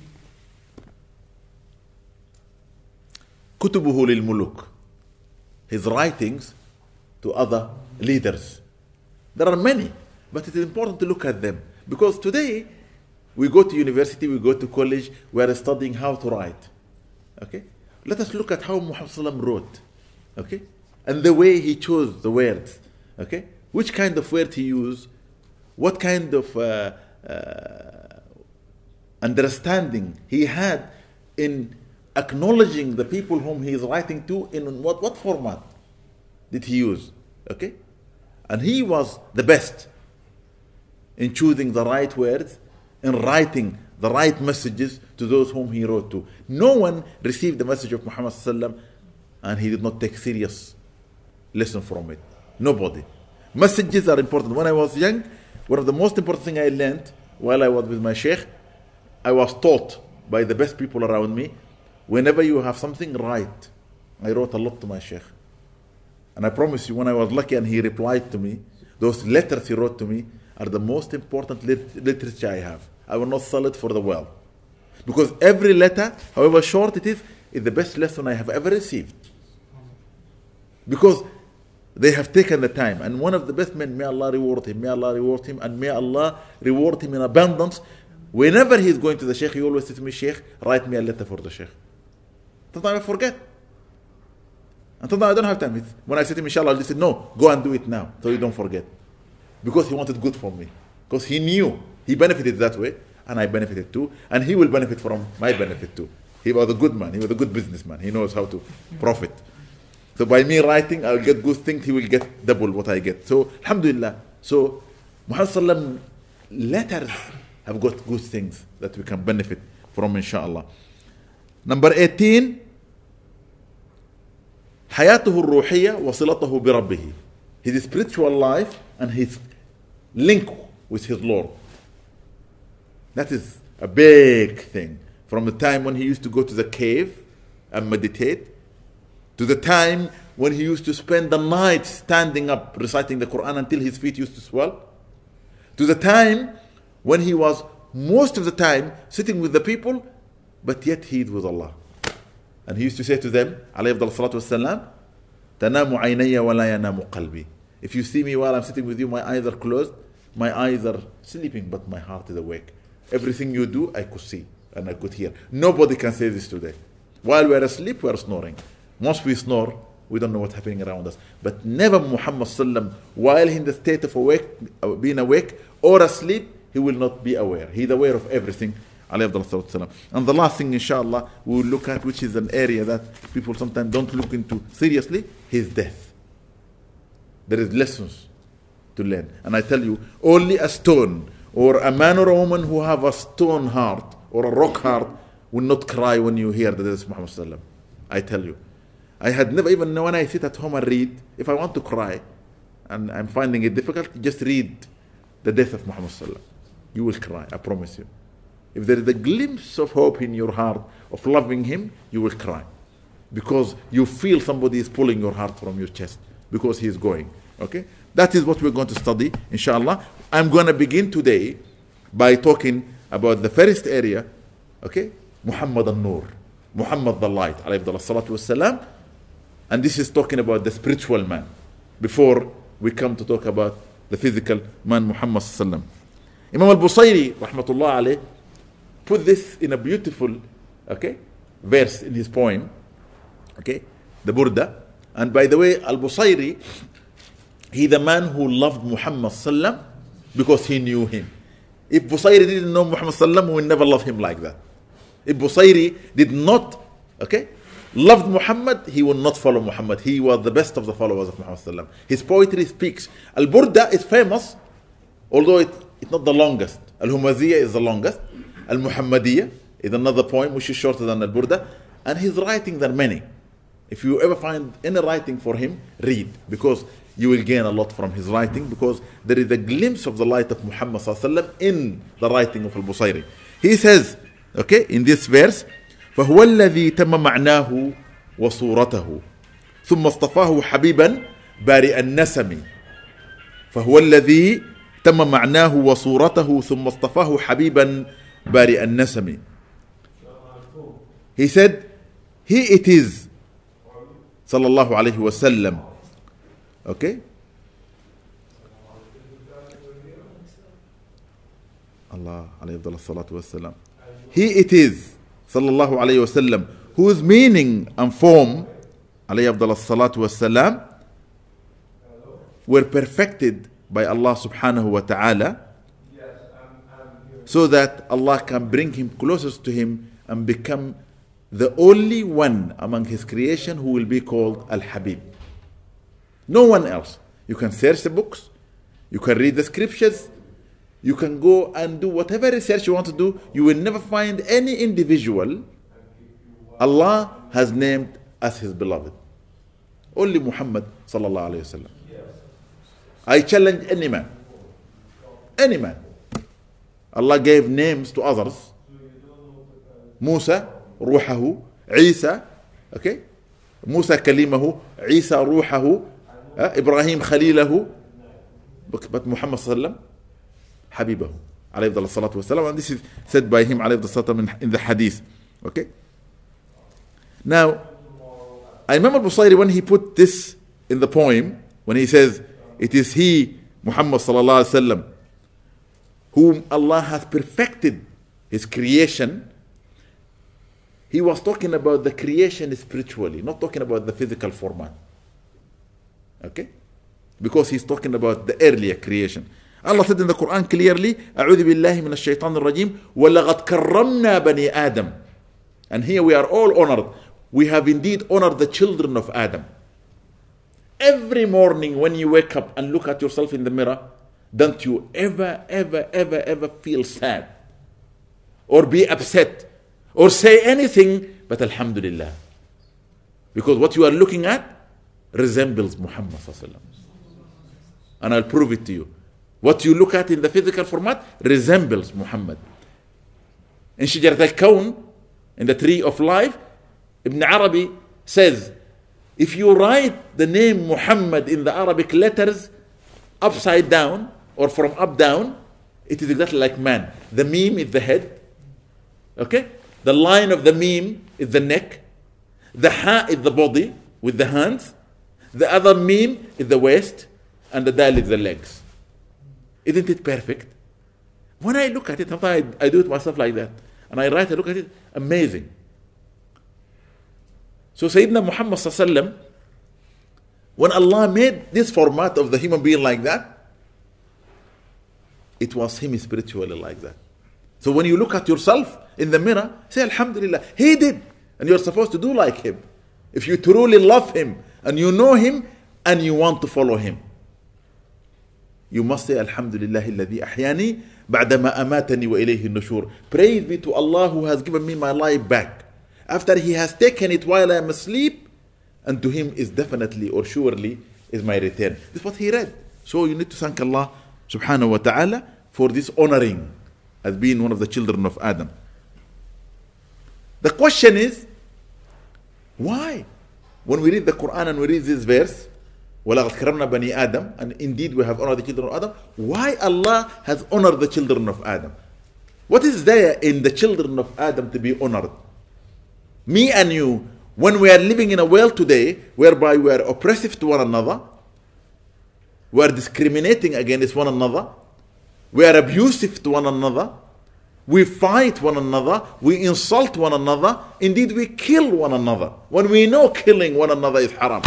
S1: kutubuhu lil muluk, his writings to other leaders. There are many, but it is important to look at them. Because today, we go to university, we go to college, we are studying how to write. Okay? Let us look at how Muhammad sallam wrote. Okay? And the way he chose the words. Okay? Which kind of word he used, what kind of uh, uh, understanding he had in acknowledging the people whom he is writing to, in what, what format did he use. Okay? And he was the best in choosing the right words, in writing the right messages to those whom he wrote to. No one received the message of Muhammad sallam and he did not take serious lesson from it. Nobody. Messages are important. When I was young, one of the most important things I learned while I was with my sheikh, I was taught by the best people around me, whenever you have something, write. I wrote a lot to my sheikh. And I promise you, when I was lucky and he replied to me, those letters he wrote to me are the most important lit- literature I have. I will not sell it for the world. Because every letter, however short it is, is the best lesson I have ever received. Because they have taken the time. And one of the best men, may Allah reward him, may Allah reward him, and may Allah reward him in abundance. Whenever he is going to the sheikh, he always says to me, Sheikh, write me a letter for the sheikh. Sometimes I forget. And sometimes I don't have time. It's, when I say to him, inshallah, he said, no, go and do it now, so you don't forget. Because he wanted good for me. Because he knew he benefited that way, and I benefited too, and he will benefit from my benefit too. He was a good man. He was a good businessman. He knows how to profit. So by me writing, I'll get good things. He will get double what I get. So, alhamdulillah. So, Muhammad sallam letters have got good things that we can benefit from, inshallah. Number eighteen, حياته الروحية وصلته بربه. His spiritual life and his link with his Lord. That is a big thing. from the time when he used to go to the cave and meditate, to the time when he used to spend the night standing up reciting the Quran until his feet used to swell, to the time when he was most of the time sitting with the people, but yet he is with Allah. And he used to say to them, alayhi salatu wassalam, تَنَامُ عَيْنَيَّ وَلَا يَنَامُ قَلْبِي. If you see me while I'm sitting with you, my eyes are closed, my eyes are sleeping, but my heart is awake. Everything you do, I could see and I could hear. Nobody can say this today. While we are asleep, we are snoring. Once we snore, we don't know what's happening around us. But never Muhammad sallam, while in the state of awake, being awake or asleep, he will not be aware. He is aware of everything. And the last thing, inshallah, we will look at, which is an area that people sometimes don't look into seriously, his death. There is lessons to learn. And I tell you, only a stone or a man or a woman who have a stone heart or a rock heart will not cry when you hear the death of Muhammad sallam. I tell you. I had never, even when I sit at home and read, if I want to cry and I'm finding it difficult, just read the death of Muhammad sallam. You will cry, I promise you. If there is a glimpse of hope in your heart of loving him, you will cry. Because you feel somebody is pulling your heart from your chest because he is going. Okay? That is what we're going to study, inshallah. I'm going to begin today by talking about the first area, okay? Muhammad al-Nur, Muhammad the light, alayhi salatu wassalam. And this is talking about the spiritual man before we come to talk about the physical man, Muhammad sallam. Imam al-Busayri, rahmatullah alayh, put this in a beautiful, okay, verse in his poem, okay, the Burda. And by the way, al-Busayri, he the man who loved Muhammad sallam because he knew him. If Busayri didn't know Muhammad sallam, we would never love him like that. If Busayri did not, okay, loved Muhammad, he will not follow Muhammad. He was the best of the followers of Muhammad sallam. His poetry speaks. Al-Burda is famous, although it, it's not the longest. Al-Humaziyya is the longest. Al-Muhammadiyya is another poem which is shorter than Al-Burda. And his writings are many. If you ever find any writing for him, read, because you will gain a lot from his writing, because there is a glimpse of the light of Muhammad sallam in the writing of Al-Busayri. He says, okay, in this verse, فهو الذي تم معناه وصورته ثم اصطفاه حبيبا بارئ النسم فهو الذي تم معناه وصورته ثم اصطفاه حبيبا بارئ النسم. He said, he it is, sallallahu alayhi wa sallam, okay, Allah alayhi salatu wa sallam, he it is, sallallahu alayhi wa sallam, whose meaning and form, alayhi salatu wa sallam, were perfected by Allah subhanahu wa ta'ala, so that Allah can bring him closest to him and become the only one among his creation who will be called Al-Habib. No one else. You can search the books, you can read the scriptures, you can go and do whatever research you want to do. You will never find any individual Allah has named as his beloved. Only Muhammad sallallahu alayhi wa sallam. I challenge any man. Any man. Allah gave names to others. Musa, Ruhahu, Isa, okay? Musa Kalimahu, Isa Ruhahu, uh, Ibrahim Khalilahu, but, but Muhammad sallam, Habibahu, alayhi salatu wasalam. And this is said by him, alayhi salatu in the hadith. Okay? Now, I remember Busayri when he put this in the poem, when he says, it is he, Muhammad sallallahu alayhi wa sallam, whom Allah has perfected his creation. He was talking about the creation spiritually, not talking about the physical format. Okay? Because he's talking about the earlier creation. Allah said in the Quran clearly, أعوذ بالله من الشيطان الرجيم وَلَقَدْ كَرَّمْنَا بَنِي آدَمَ. And here we are all honored. We have indeed honored the children of Adam. Every morning when you wake up and look at yourself in the mirror, don't you ever, ever, ever, ever feel sad or be upset or say anything but Alhamdulillah, because what you are looking at resembles Muhammad sallallahu alaihi wasallam. And I'll prove it to you. What you look at in the physical format resembles Muhammad. In Shajarat al-Kawn, in the tree of life, Ibn Arabi says, if you write the name Muhammad in the Arabic letters upside down or from up down, it is exactly like man. The meme is the head, okay? The line of the meme is the neck. The ha is the body with the hands. The other meme is the waist, and the dal is the legs. Isn't it perfect? When I look at it, sometimes I, I do it myself like that. And I write, I look at it, amazing. So Sayyidina Muhammad sallallahu alaihi wasallam, when Allah made this format of the human being like that, it was him spiritually like that. So when you look at yourself in the mirror, say Alhamdulillah, he did. And you're supposed to do like him. If you truly love him, and you know him, and you want to follow him, you must say Alhamdulillah alladhi ahyani ba'dama amatani wa ilayhi nushur. Praise be to Allah who has given me my life back after he has taken it while I am asleep, and to him is definitely or surely is my return. This is what he read. So you need to thank Allah subhanahu wa ta'ala for this honoring as being one of the children of Adam. The question is, why? When we read the Quran and we read this verse, وَلَقَدْ كَرَمْنَا بَنِي آدَمَ, and indeed we have honored the children of Adam, why Allah has honored the children of Adam? What is there in the children of Adam to be honored? Me and you, when we are living in a world today whereby we are oppressive to one another, we are discriminating against one another, we are abusive to one another, we fight one another, we insult one another, indeed we kill one another, when we know killing one another is haram.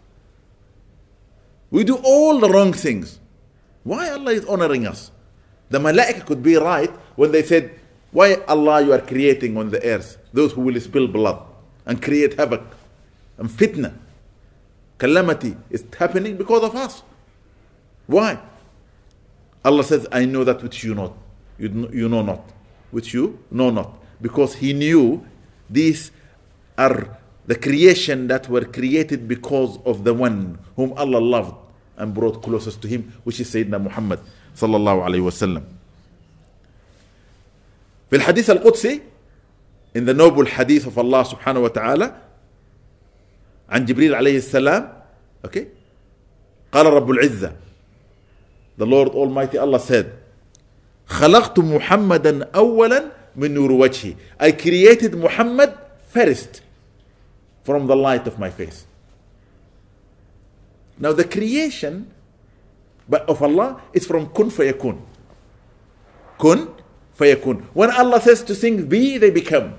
S1: We do all the wrong things. Why Allah is honoring us? The Malaika could be right when they said, why Allah you are creating on the earth those who will spill blood and create havoc and fitna. Calamity is happening because of us. Why? Allah says, I know that which you know, you, you know not, which you know not. Because He knew these are the creation that were created because of the one whom Allah loved and brought closest to Him, which is Sayyidina Muhammad sallallahu alayhi wa sallam. في الحديث القدسي, in the noble hadith of Allah subhanahu wa ta'ala, عن جبريل عليه السلام, okay, قال رب العزة, the Lord Almighty Allah said, خلقت محمدا أولا من نور وجهي, I created Muhammad first from the light of my face. Now the creation of Allah is from kun fayakun. Kun fayakun. When Allah says to things be, they become.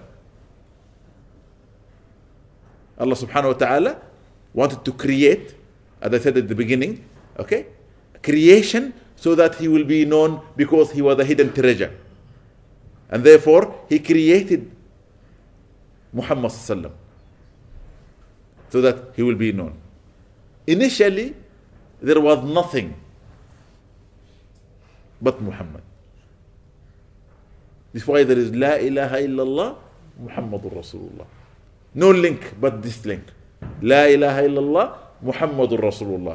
S1: Allah subhanahu wa ta'ala wanted to create, as I said at the beginning, okay, creation so that He will be known because He was a hidden treasure. And therefore He created Muhammad sallallahu alaihi wasallam so that He will be known. Initially, there was nothing but Muhammad. This is why there is La ilaha illallah Muhammadur Rasulullah. No link but this link. La ilaha illallah Muhammadur Rasulullah.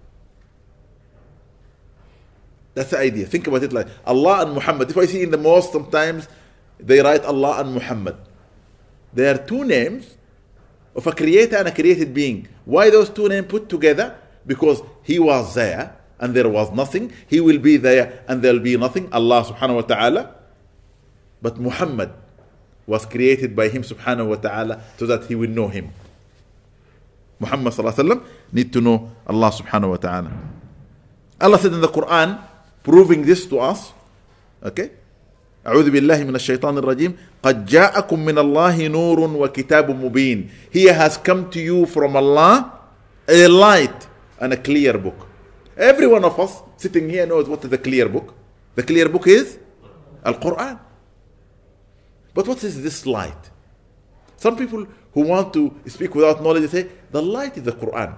S1: That's the idea. Think about it like Allah and Muhammad. If I see in the mosque sometimes they write Allah and Muhammad. They are two names of a creator and a created being. Why those two names put together? Because He was there and there was nothing. He will be there and there will be nothing. Allah subhanahu wa ta'ala. But Muhammad was created by Him subhanahu wa ta'ala so that He will know Him. Muhammad sallallahu alayhi wa sallam need to know Allah subhanahu wa ta'ala. Allah said in the Quran, proving this to us, okay, أعوذ بالله من الشيطان الرجيم قد جاءكم من الله نور وكتاب مبين. Here has come to you from Allah a light and a clear book. Every one of us sitting here knows what is the clear book. The clear book is Al-Quran. But what is this light? Some people who want to speak without knowledge say the light is the Quran.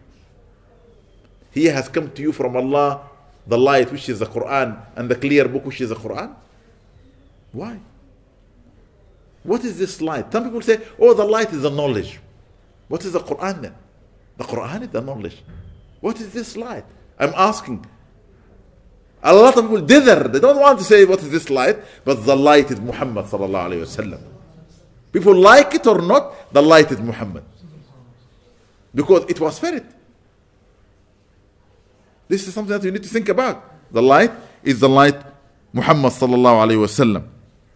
S1: Here has come to you from Allah the light which is the Quran and the clear book which is the Quran. Why? What is this light? Some people say, oh, the light is the knowledge. What is the Quran then? The Quran is the knowledge. What is this light? I'm asking. A lot of people dither. They don't want to say what is this light, but the light is Muhammad sallallahu alayhi wa sallam. People like it or not, the light is Muhammad. Because it was ferret. This is something that you need to think about. The light is the light Muhammad sallallahu alayhi wa sallam.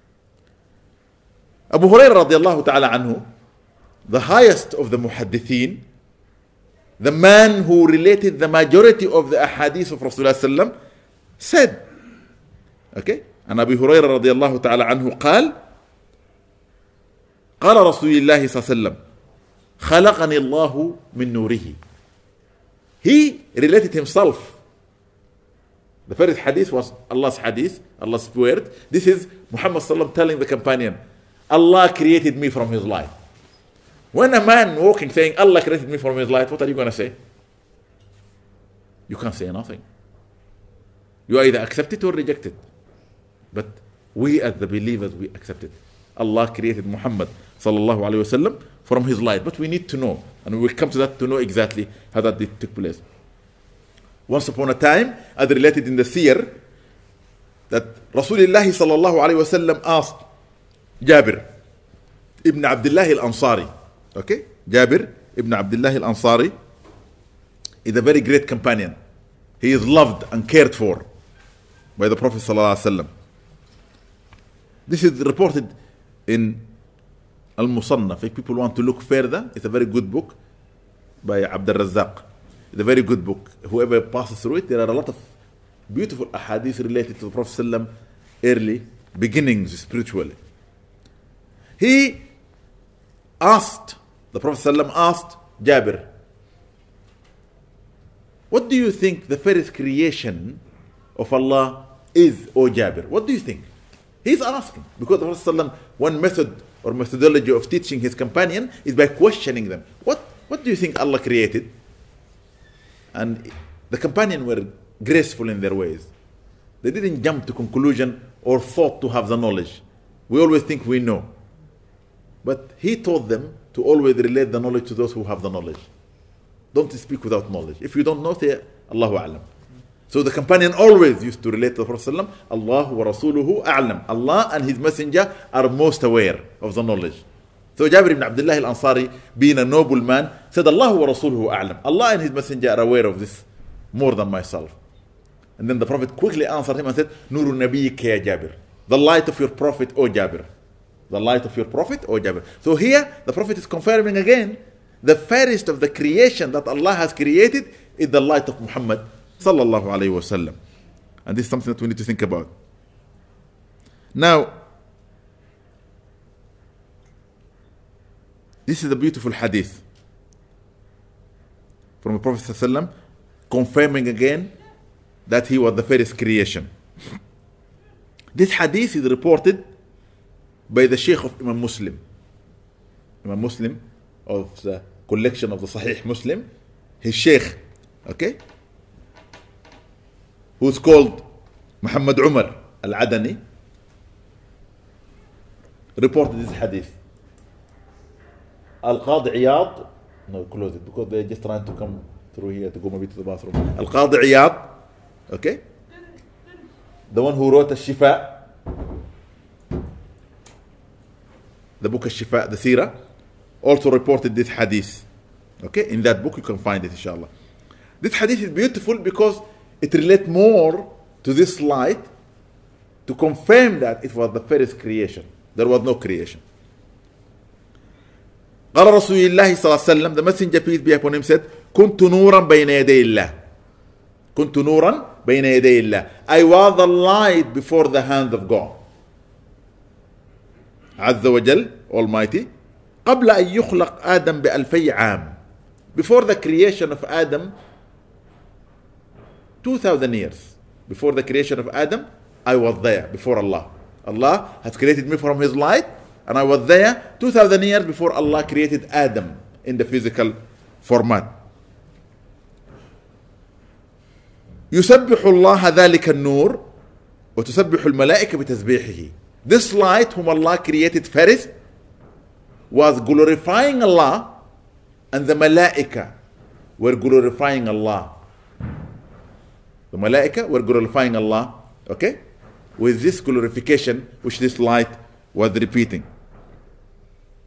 S1: Abu Hurairah radiallahu ta'ala anhu, the highest of the muhaddithin, the man who related the majority of the ahadith of Rasulullah sallam, said, okay, and Abu Hurairah radiallahu ta'ala anhu قال قال رسول الله صلى الله عليه وسلم خلقني الله من نوره. He related himself. The first hadith was Allah's hadith, Allah's word. This is Muhammad sallam telling the companion, Allah created me from his light. When a man walking saying Allah created me from his light, what are you going to say? You can't say nothing. You either accept it or reject it. But we as the believers, we accept it. Allah created Muhammad sallallahu alayhi wa sallam from his light. But we need to know, and we will come to that to know exactly how that did took place. Once upon a time, as related in the Seerah, that Rasulullah sallallahu alayhi wa sallam asked Jabir ibn Abdullah al-Ansari, okay? Jabir ibn Abdullah al-Ansari is a very great companion. He is loved and cared for by the Prophet sallallahu alayhi wa sallam. This is reported in Al-Musannaf. If people want to look further, it's a very good book by Abd al-Razzaq. It's a very good book. Whoever passes through it, there are a lot of beautiful ahadith related to the Prophet sallam early beginnings spiritually. He asked, the Prophet ﷺ asked Jabir, what do you think the first creation of Allah is, O Jabir? What do you think? He's asking, because the Prophet ﷺ, one method or methodology of teaching his companion is by questioning them. What, what do you think Allah created? And the companion were graceful in their ways. They didn't jump to conclusion or thought to have the knowledge. We always think we know. But he taught them to always relate the knowledge to those who have the knowledge. Don't speak without knowledge. If you don't know, say Allahu A'lam. So the companion always used to relate to the Prophet ﷺ, Allah wa Rasuluhu A'lam. Allah and his messenger are most aware of the knowledge. So Jabir ibn Abdullah al-Ansari, being a noble man, said Allah wa Rasuluhu A'lam. Allah and his messenger are aware of this more than myself. And then the Prophet quickly answered him and said, Nuru Nabiyyika ya Jabir. The light of your Prophet, O Jabir. The light of your Prophet, O Jabir. So here, the Prophet is confirming again, the fairest of the creation that Allah has created is the light of Muhammad sallallahu alayhi wa sallam. And this is something that we need to think about. Now, this is a beautiful hadith from the Prophet sallallahu alayhi wa sallam, confirming again that he was the fairest creation. This hadith is reported by the Sheikh of Imam Muslim. Imam Muslim, of the collection of the Sahih Muslim, his Sheikh, okay, who's called Muhammad Umar al-Adani, reported this hadith. Al-Qadi Iyad, no, close it, because they're just trying to come through here to go maybe to the bathroom. Al-Qadi Iyad, okay, the one who wrote Al-Shifa, the book Al-Shifa, the Seerah, also reported this hadith. Okay, in that book you can find it, inshallah. This hadith is beautiful because it relates more to this light to confirm that it was the first creation. There was no creation. قال رسول الله صلى الله عليه وسلم, the messenger peace be upon him said, كنت نورا بين يدي الله. كنت نورا بين يدي الله. I was the light before the hand of God عز وجل, Almighty. قبل أن يخلق آدم بألفي عام. Before the creation of Adam, two thousand years. Before the creation of Adam, I was there before Allah. Allah has created me from his light, and I was there two thousand years before Allah created Adam in the physical format. يسبح الله ذلك النور وتسبح الملائكة بتسبيحه. This light whom Allah created first was glorifying Allah, and the malaika were glorifying Allah. The malaika were glorifying Allah, okay, with this glorification which this light was repeating.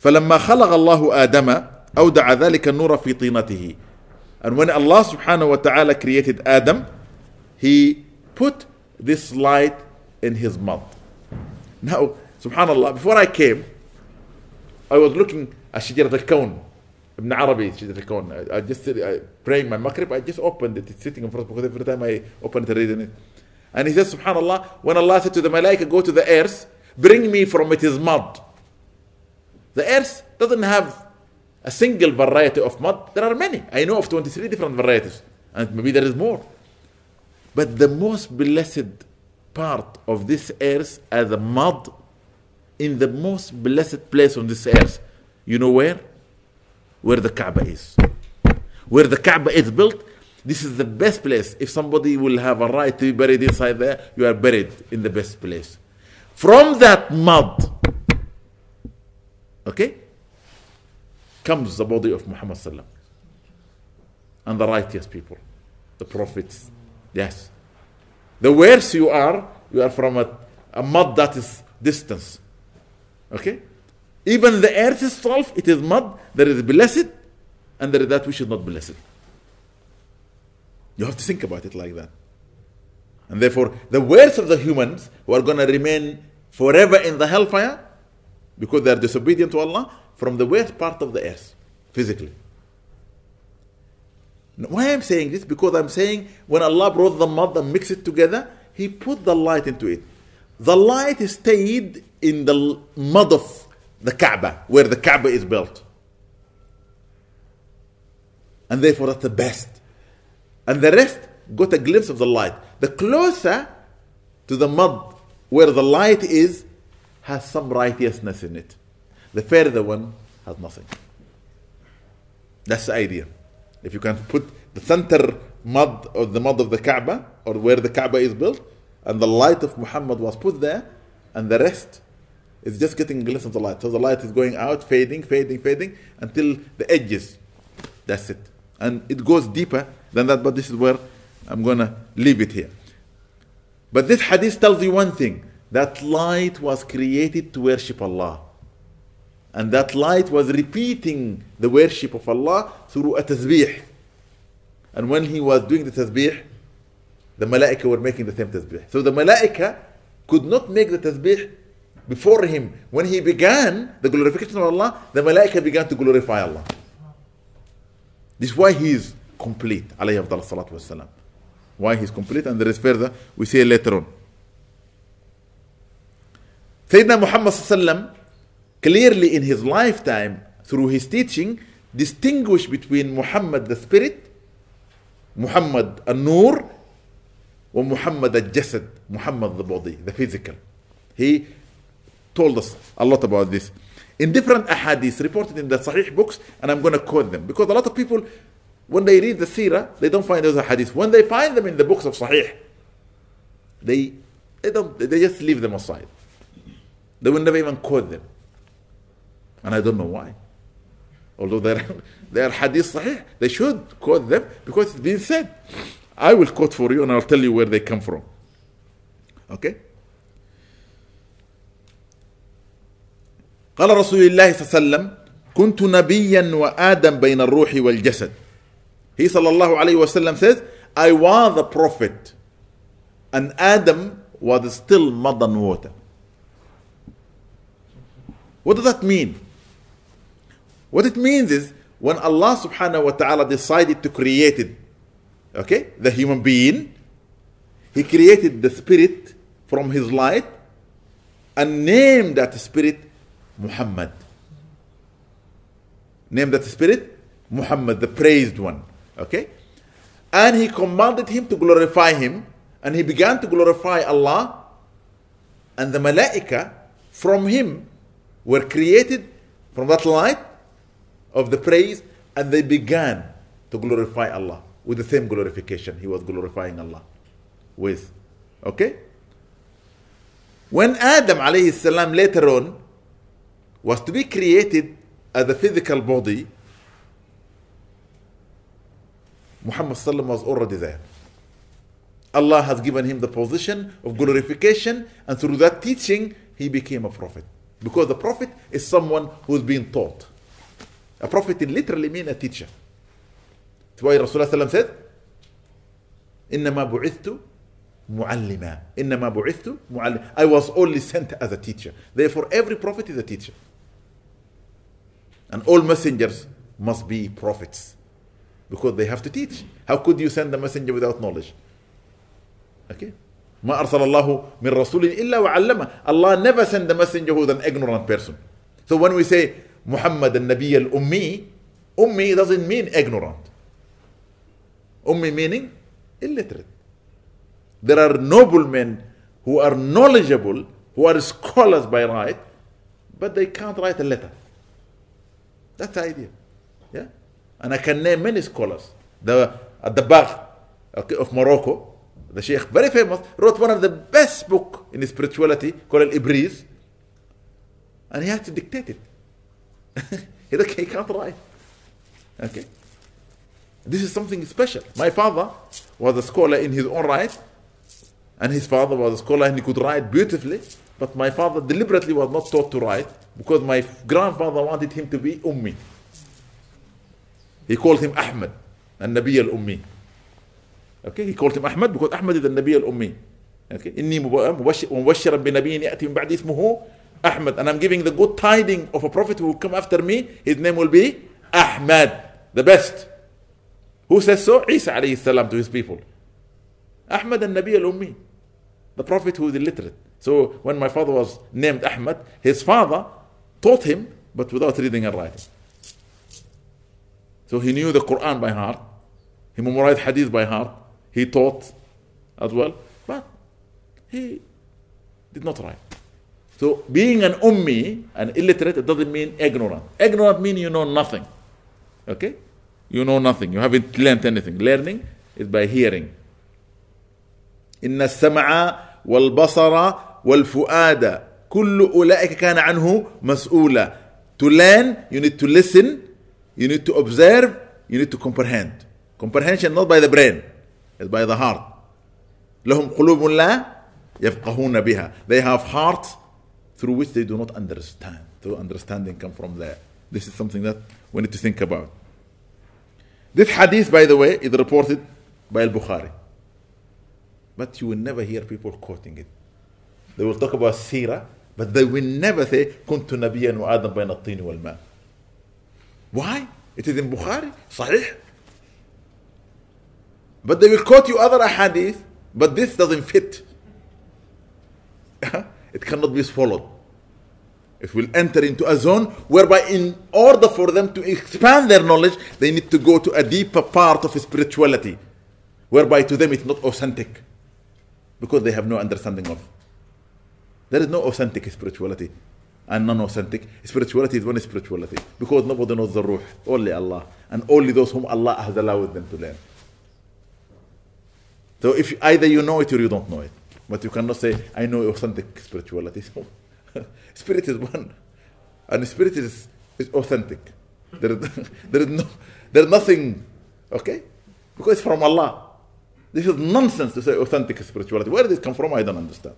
S1: فلما خلق الله آدم أودع ذلك النور في طينته. And when Allah subhanahu wa ta'ala created Adam, he put this light in his mouth. Now, subhanallah, before I came, I was looking at شجرة الكون. Ibn Arabi, شجرة الكون. I, I just I, praying my maghrib, I just opened it. It's sitting in front of me because every time I open it, I read it. And he says, subhanallah, when Allah said to the malaika, go to the earth, bring me from its mud. The earth doesn't have a single variety of mud. There are many. I know of twenty-three different varieties. And maybe there is more. But the most blessed part of this earth as a mud in the most blessed place on this earth. You know where? Where the Kaaba is. Where the Kaaba is built, this is the best place. If somebody will have a right to be buried inside there, you are buried in the best place. From that mud, okay, comes the body of Muhammad sallam, and the righteous people, the prophets. Yes. The worse you are, you are from a, a mud that is distance. Okay? Even the earth itself, it is mud. There is blessed, and there is that which is not blessed. You have to think about it like that. And therefore, the worst of the humans who are going to remain forever in the hellfire because they are disobedient to Allah, from the worst part of the earth, physically. Now, why I'm saying this? Because I'm saying when Allah brought the mud and mixed it together, He put the light into it. The light stayed in the mud of the Kaaba, where the Kaaba is built. And therefore that's the best. And the rest got a glimpse of the light. The closer to the mud where the light is has some righteousness in it. The further one has nothing. That's the idea. If you can put the center mud or the mud of the Kaaba, or where the Kaaba is built, and the light of Muhammad was put there, and the rest is just getting a glimpse of the light. So the light is going out, fading, fading, fading, until the edges. That's it. And it goes deeper than that, but this is where I'm going to leave it here. But this hadith tells you one thing, that light was created to worship Allah. And that light was repeating the worship of Allah through a tasbih. And when he was doing the tasbih, the malaika were making the same tasbih. So the malaika could not make the tasbih before him. When he began the glorification of Allah, the malaika began to glorify Allah. This is why he is complete, alayhi afdal salatu wassalam. Why he is complete, and there is further, we say later on. Sayyidina Muhammad sallam clearly in his lifetime, through his teaching, distinguished between Muhammad the spirit, Muhammad al-Nur, and Muhammad al-Jasad, Muhammad the body, the physical. He told us a lot about this. In different ahadith reported in the Sahih books, and I'm going to quote them, because a lot of people, when they read the Seerah, they don't find those ahadith. When they find them in the books of Sahih, they, they, don't, they just leave them aside. They will never even quote them. And I don't know why. Although they are, they are hadith sahih, they should quote them because it's been said. I will quote for you and I'll tell you where they come from. Okay? قال رسول الله صلى الله عليه وسلم كنت نبيا وآدم بين الروح والجسد. He صلى الله عليه وسلم says, I was a prophet and Adam was still mud and water. What does that mean? What it means is when Allah subhanahu wa ta'ala decided to create it, okay, the human being, He created the spirit from His light and named that spirit Muhammad. Named that spirit Muhammad, the praised one. Okay? And He commanded him to glorify Him, and he began to glorify Allah, and the malaika from him were created from that light of the praise, and they began to glorify Allah with the same glorification He was glorifying Allah with. Okay? When Adam alayhi salam later on was to be created as a physical body, Muhammad sallam was already there. Allah has given him the position of glorification, and through that teaching he became a prophet. Because the prophet is someone who's been taught. A prophet literally means a teacher. That's why Rasulullah said, إِنَّمَا بُعِثْتُ مُعَلِّمًا إِنَّمَا بُعِثْتُ مُعَلِّمًا I was only sent as a teacher. Therefore, every prophet is a teacher. And all messengers must be prophets. Because they have to teach. How could you send a messenger without knowledge? Okay? ما أرسل الله من رسول إلا وعلمه. Allah never sent a messenger who is an ignorant person. So when we say Muhammad al-Nabi al-Ummi, Ummi doesn't mean ignorant. Ummi meaning illiterate. There are noblemen who are knowledgeable, who are scholars by right, but they can't write a letter. That's the idea. Yeah? And I can name many scholars. The, at the back okay, of Morocco, the Sheikh, very famous, wrote one of the best book in spirituality called Al-Ibriz, and he had to dictate it. he, he can't write. Okay? This is something special. My father was a scholar in his own right, and his father was a scholar and he could write beautifully, but my father deliberately was not taught to write because my grandfather wanted him to be Ummi. He called him Ahmed, al-Nabi al-Ummi. Okay, he called him Ahmed because Ahmed is the Nabi al-Ummi. Okay, إني مبشرا بنبي يأتي من بعد اسمه Ahmed, and I'm giving the good tidings of a prophet who will come after me. His name will be Ahmed, the best. Who says so? Isa alayhi salam to his people. Ahmed al-Nabi al-Ummi, the prophet who is illiterate. So when my father was named Ahmed, his father taught him, but without reading and writing. So he knew the Quran by heart. He memorized hadith by heart. He taught as well, but he did not write. So being an ummi, an illiterate, it doesn't mean ignorant. Ignorant means you know nothing. Okay? You know nothing. You haven't learned anything. Learning is by hearing. إن السمع والبصر والفؤاد كل أولئك كان عنه مسؤولا. To learn, you need to listen, you need to observe, you need to comprehend. Comprehension not by the brain, it's by the heart. لهم قلوب لا يفقهون بها. They have hearts through which they do not understand. So understanding comes from there. This is something that we need to think about. This hadith, by the way, is reported by Al-Bukhari. But you will never hear people quoting it. They will talk about Seerah, but they will never say كنت نبيا وآدم بين الطين والماء. Why? It is in Bukhari, صحيح. But they will quote you other hadith, but this doesn't fit. It cannot be swallowed. It will enter into a zone whereby in order for them to expand their knowledge, they need to go to a deeper part of spirituality, whereby to them it's not authentic, because they have no understanding of. There is no authentic spirituality and non-authentic. Spirituality is one spirituality, because nobody knows the ruh, only Allah, and only those whom Allah has allowed them to learn. So if either you know it or you don't know it, but you cannot say, I know authentic spirituality. So, spirit is one, and spirit is, is authentic. There is, there is no, there is nothing, okay? Because it's from Allah. This is nonsense to say authentic spirituality. Where did it come from? I don't understand.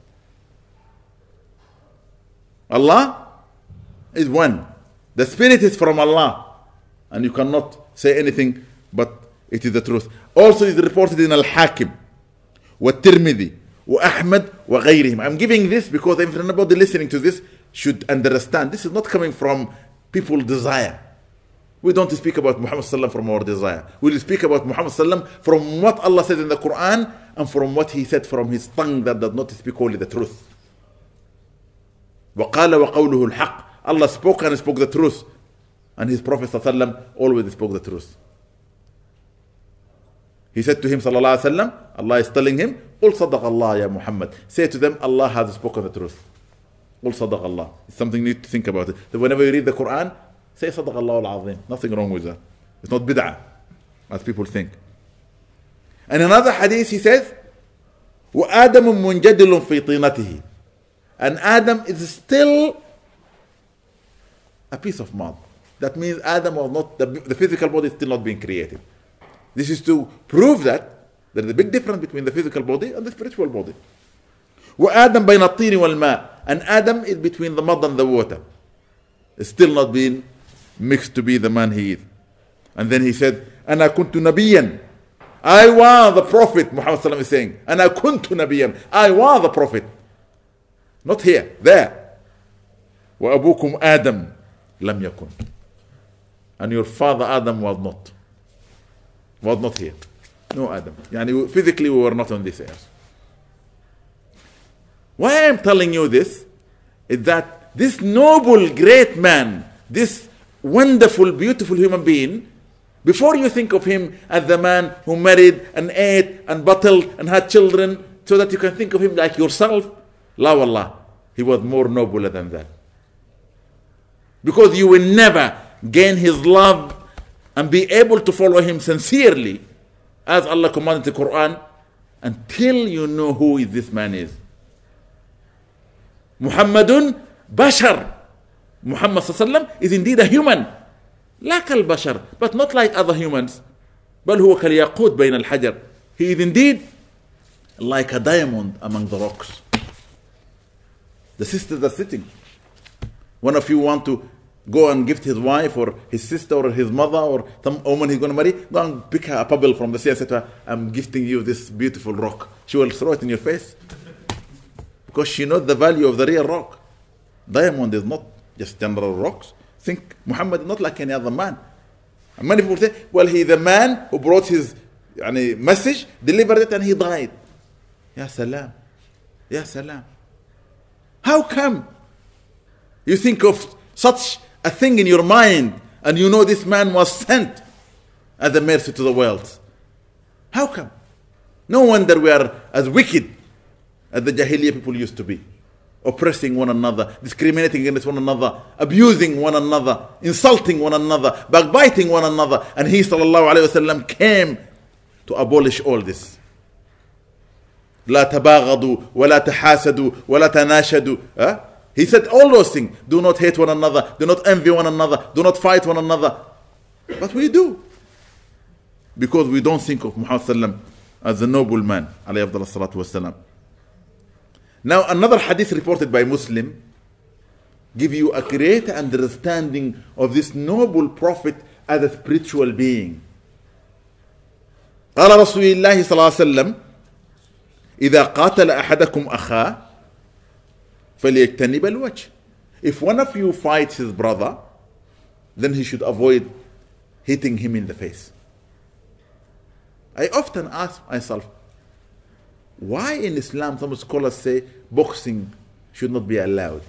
S1: Allah is one. The spirit is from Allah, and you cannot say anything but it is the truth. Also is reported in Al-Hakim, wa-Tirmidhi, wa-Ahmad, wa-Ghayrihim. I'm giving this because everybody listening to this should understand. This is not coming from people's desire. We don't speak about Muhammad sallam from our desire. We'll speak about Muhammad sallam from what Allah said in the Quran and from what he said from his tongue that does not speak only the truth. وَقَالَ وَقَوْلُهُ الْحَقِّ. Allah spoke and spoke the truth. And his Prophet sallam always spoke the truth. He said to him sallallahu alaihi wasallam, Allah is telling him, قُلْ صَدَقَ اللَّهُ يَا Muhammad. Say to them, Allah has spoken the truth. قُلْ صَدَقَ اللَّهُ. It's something you need to think about it. So whenever you read the Quran, say صدق الله العظيم. Nothing wrong with that. It's not bid'ah, as people think. And another hadith he says, وَآدَمٌ مُنْجَدِلٌ فِي طِينَتِهِ. And Adam is still a piece of mud. That means Adam was not, the, the physical body is still not being created. This is to prove that there is a big difference between the physical body and the spiritual body. وَآدَمْ بَيْنَ الطِّينِ وَالْمَاءِ. And Adam is between the mud and the water. It's still not been mixed to be the man he is. And then he said, Ana kuntu nabiyan. I was the prophet, Muhammad sallallahu is saying. Ana kuntu nabiyan. I was the prophet. Not here, there. Wa abukum Adam lam yakun. And your father Adam was not. Was not here. No Adam. Yani physically we were not on this earth. Why I am telling you this is that this noble, great man, this wonderful, beautiful human being, before you think of him as the man who married and ate and bottled and had children, so that you can think of him like yourself, la wallah, he was more noble than that. Because you will never gain his love and be able to follow him sincerely, as Allah commanded in the Quran, until you know who this man is. Muhammadun Bashar. Muhammad sallallahu is indeed a human. لا كالبشر, but not like other humans. بل هو كالياقوت بين الحجر. He is indeed like a diamond among the rocks. The sisters are sitting. One of you want to go and gift his wife or his sister or his mother or some woman he's going to marry, go and pick a pebble from the sea and say to her, I'm gifting you this beautiful rock. She will throw it in your face. Because she knows the value of the real rock. Diamond is not just general rocks. Think Muhammad is not like any other man. And many people say, well, he the man who brought his yani, message, delivered it, and he died. Ya salam. Ya salam. How come you think of such a thing in your mind and you know this man was sent as a mercy to the world? How come? No wonder we are as wicked as the Jahiliyyah people used to be, oppressing one another, discriminating against one another, abusing one another, insulting one another, backbiting one another. And he sallallahu alayhi wasallam came to abolish all this. لا تباغضوا ولا تحاسدوا ولا تناشدوا. Huh? He said all those things. Do not hate one another, do not envy one another, do not fight one another. But we do, because we don't think of Muhammad sallam as a noble man alayhi salatu wasalam. Now another hadith reported by Muslim give you a great understanding of this noble prophet as a spiritual being. قال رسول الله صلى الله عليه وسلم إذا قاتل أحدكم أخاه فليجتنب الوجه. If one of you fights his brother, then he should avoid hitting him in the face. I often ask myself, why in Islam some scholars say boxing should not be allowed?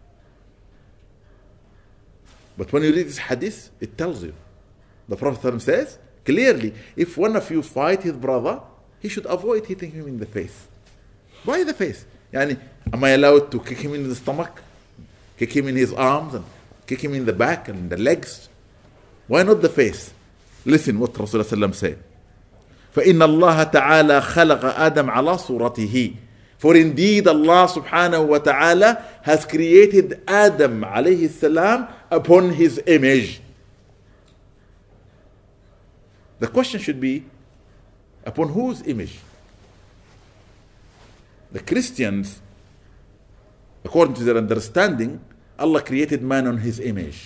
S1: But when you read this hadith, it tells you. The Prophet says clearly, if one of you fight his brother, he should avoid hitting him in the face. Why the face? Yani, am I allowed to kick him in the stomach, kick him in his arms, and kick him in the back and the legs? Why not the face? Listen what Rasulullah said. فإن الله تعالى خلق آدم على صورته. For indeed Allah subhanahu wa ta'ala has created Adam alayhi salam upon his image. The question should be, upon whose image? The Christians, according to their understanding, Allah created man on his image.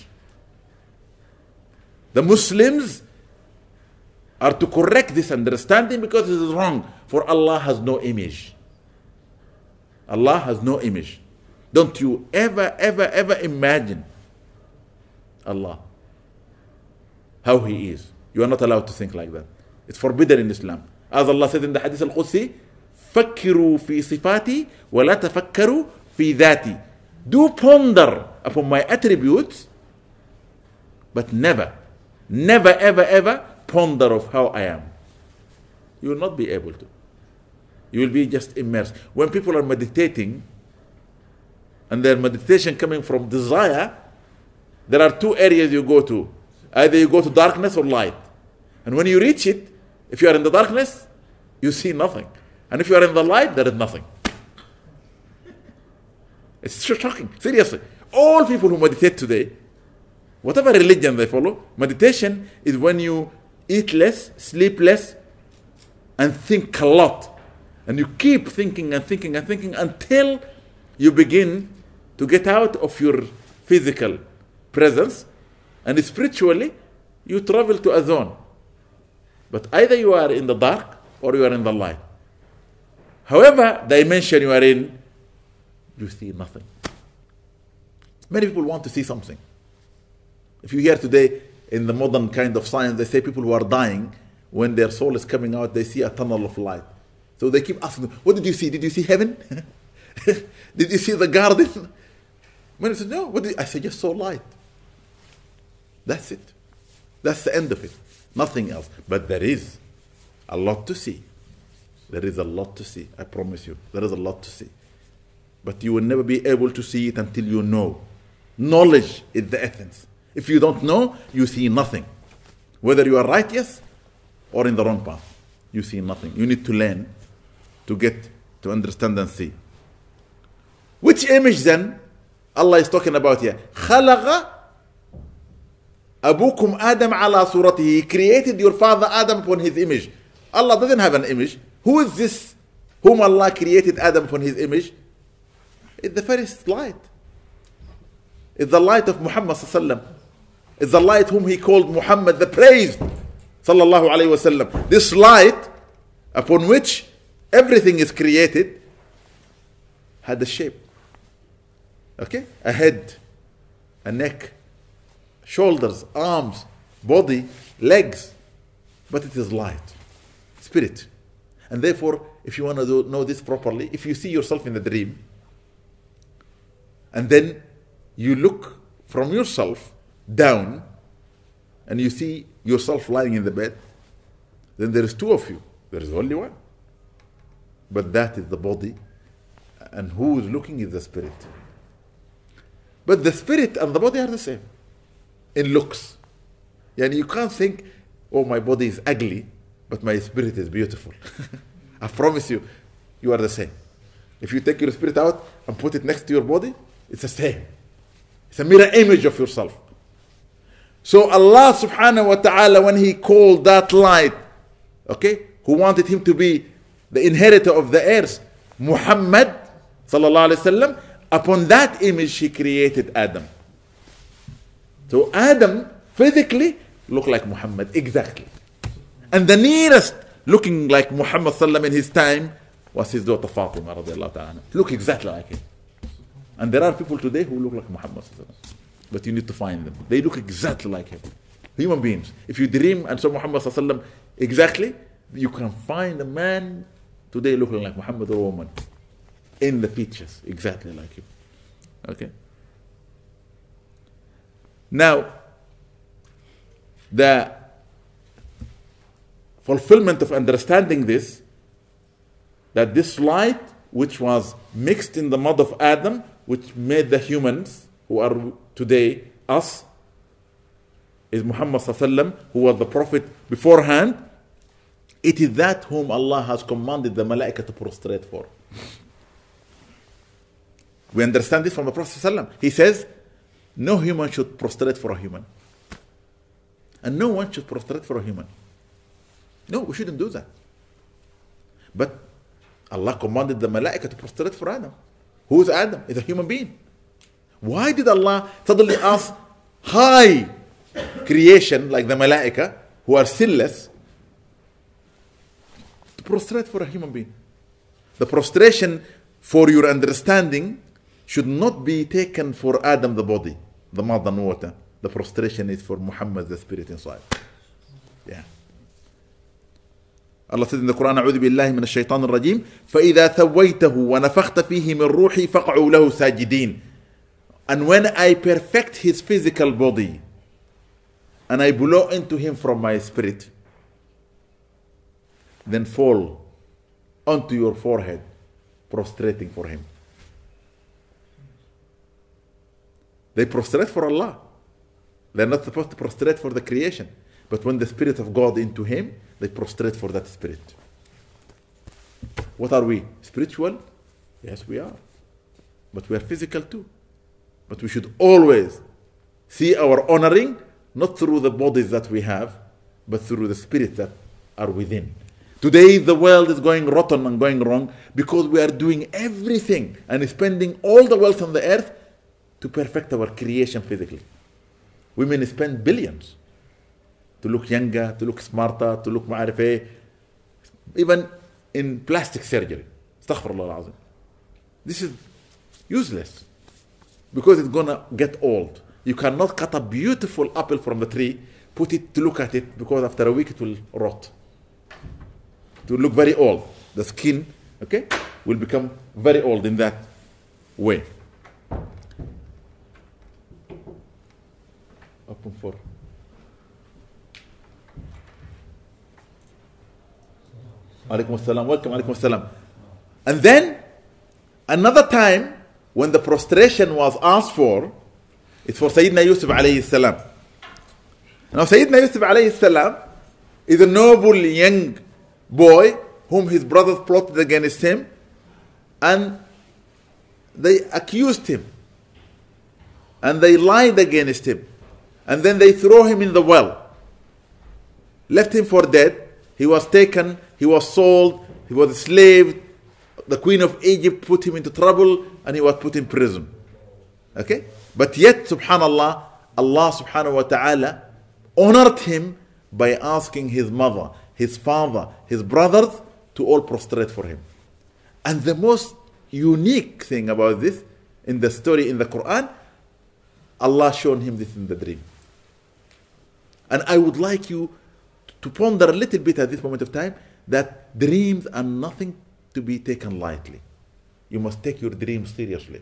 S1: The Muslims are to correct this understanding because it is wrong, for Allah has no image. Allah has no image. Don't you ever, ever, ever imagine Allah, how He is. You are not allowed to think like that. It's forbidden in Islam. As Allah said in the Hadith al-Qudsi, فَكِّرُوا فِي صِفَاتِي وَلَا تَفَكَّرُوا فِي ذَاتِي. Do ponder upon my attributes, but never, never, ever, ever ponder of how I am. You will not be able to. You will be just immersed. When people are meditating, and their meditation coming from desire, there are two areas you go to. Either you go to darkness or light. And when you reach it, if you are in the darkness, you see nothing. And if you are in the light, there is nothing. It's shocking. Seriously. All people who meditate today, whatever religion they follow, meditation is when you eat less, sleep less, and think a lot. And you keep thinking and thinking and thinking until you begin to get out of your physical presence, and spiritually you travel to a zone. But either you are in the dark or you are in the light. However dimension you are in, you see nothing. Many people want to see something. If you hear today in the modern kind of science, they say people who are dying, when their soul is coming out, they see a tunnel of light. So they keep asking them, what did you see? Did you see heaven? Did you see the garden? When I said, no, what did I say? Just saw light. That's it. That's the end of it. Nothing else. But there is a lot to see. There is a lot to see. I promise you. There is a lot to see. But you will never be able to see it until you know. Knowledge is the essence. If you don't know, you see nothing. Whether you are righteous or in the wrong path, you see nothing. You need to learn to get to understand and see. Which image then Allah is talking about here? خَلَقَ أَبُوكُمْ آدَمْ عَلَى صُورَتِهِ. He created your father Adam upon his image. Allah doesn't have an image. Who is this whom Allah created Adam upon his image? It's the first light. It's the light of Muhammad sallallahu alaihi wasallam. It's the light whom he called Muhammad, the praised sallallahu alaihi wasallam. This light upon which everything is created had a shape. Okay? A head, a neck, shoulders, arms, body, legs. But it is light, spirit. And therefore, if you want to do, know this properly, if you see yourself in a dream, and then you look from yourself down, and you see yourself lying in the bed, then there is two of you. There is only one. But that is the body, and who is looking is the spirit. But the spirit and the body are the same in looks. Yani you can't think, oh, my body is ugly, but my spirit is beautiful. I promise you, you are the same. If you take your spirit out and put it next to your body, it's the same. It's a mirror image of yourself. So Allah subhanahu wa ta'ala, when he called that light, okay, who wanted him to be the inheritor of the earth, Muhammad sallallahu alaihi wasallam, upon that image he created Adam. So Adam physically looked like Muhammad exactly. And the nearest looking like Muhammad sallallahu in his time was his daughter Fatima radiallahu ta'ala. Look exactly like him. And there are people today who look like Muhammad sallallahu, but you need to find them. They look exactly like him. Human beings. If you dream and saw Muhammad sallallahu exactly, you can find a man today looking like Muhammad or a woman in the features exactly like him. Okay. Now, the fulfillment of understanding this, that this light which was mixed in the mud of Adam, which made the humans who are today us, is Muhammad sallallahu, who was the prophet beforehand. It is that whom Allah has commanded the malaika to prostrate for. We understand this from the Prophet sallallahu. He says, no human should prostrate for a human. And no one should prostrate for a human. No, we shouldn't do that. But Allah commanded the malaika to prostrate for Adam. Who is Adam? He's a human being. Why did Allah suddenly ask high creation like the malaika, who are sinless, to prostrate for a human being? The prostration, for your understanding, should not be taken for Adam the body, the mud and water. The prostration is for Muhammad the spirit inside. Yeah. Allah said in the Quran, أعوذ بالله من الشيطان الرجيم فإذا ثويته ونفخت فيه من روحي فقعوا له ساجدين. And when I perfect his physical body and I blow into him from my spirit, then fall onto your forehead prostrating for him. They prostrate for Allah. They're not supposed to prostrate for the creation. But when the Spirit of God into him, they prostrate for that Spirit. What are we? Spiritual? Yes, we are. But we are physical too. But we should always see our honoring, not through the bodies that we have, but through the spirits that are within. Today the world is going rotten and going wrong because we are doing everything and spending all the wealth on the earth to perfect our creation physically. Women spend billions to look younger, to look smarter, to look معرف ايه, even in plastic surgery. Astaghfirullah al-Azim. This is useless because it's gonna get old. You cannot cut a beautiful apple from the tree, put it to look at it, because after a week it will rot. It will look very old. The skin, okay, will become very old in that way. Open for. Alaikum assalam. Welcome. Alaikum assalam. And then another time when the prostration was asked for, it's for Sayyidina Yusuf alayhi salam. Now Sayyidina Yusuf alayhi salam is a noble young boy whom his brothers plotted against him, and they accused him and they lied against him, and then they throw him in the well, left him for dead. He was taken, he was sold, he was enslaved. The queen of Egypt put him into trouble and he was put in prison. Okay? But yet, subhanallah, Allah subhanahu wa ta'ala honored him by asking his mother, his father, his brothers to all prostrate for him. And the most unique thing about this in the story in the Quran, Allah shown him this in the dream. And I would like you to ponder a little bit at this moment of time that dreams are nothing to be taken lightly. You must take your dreams seriously.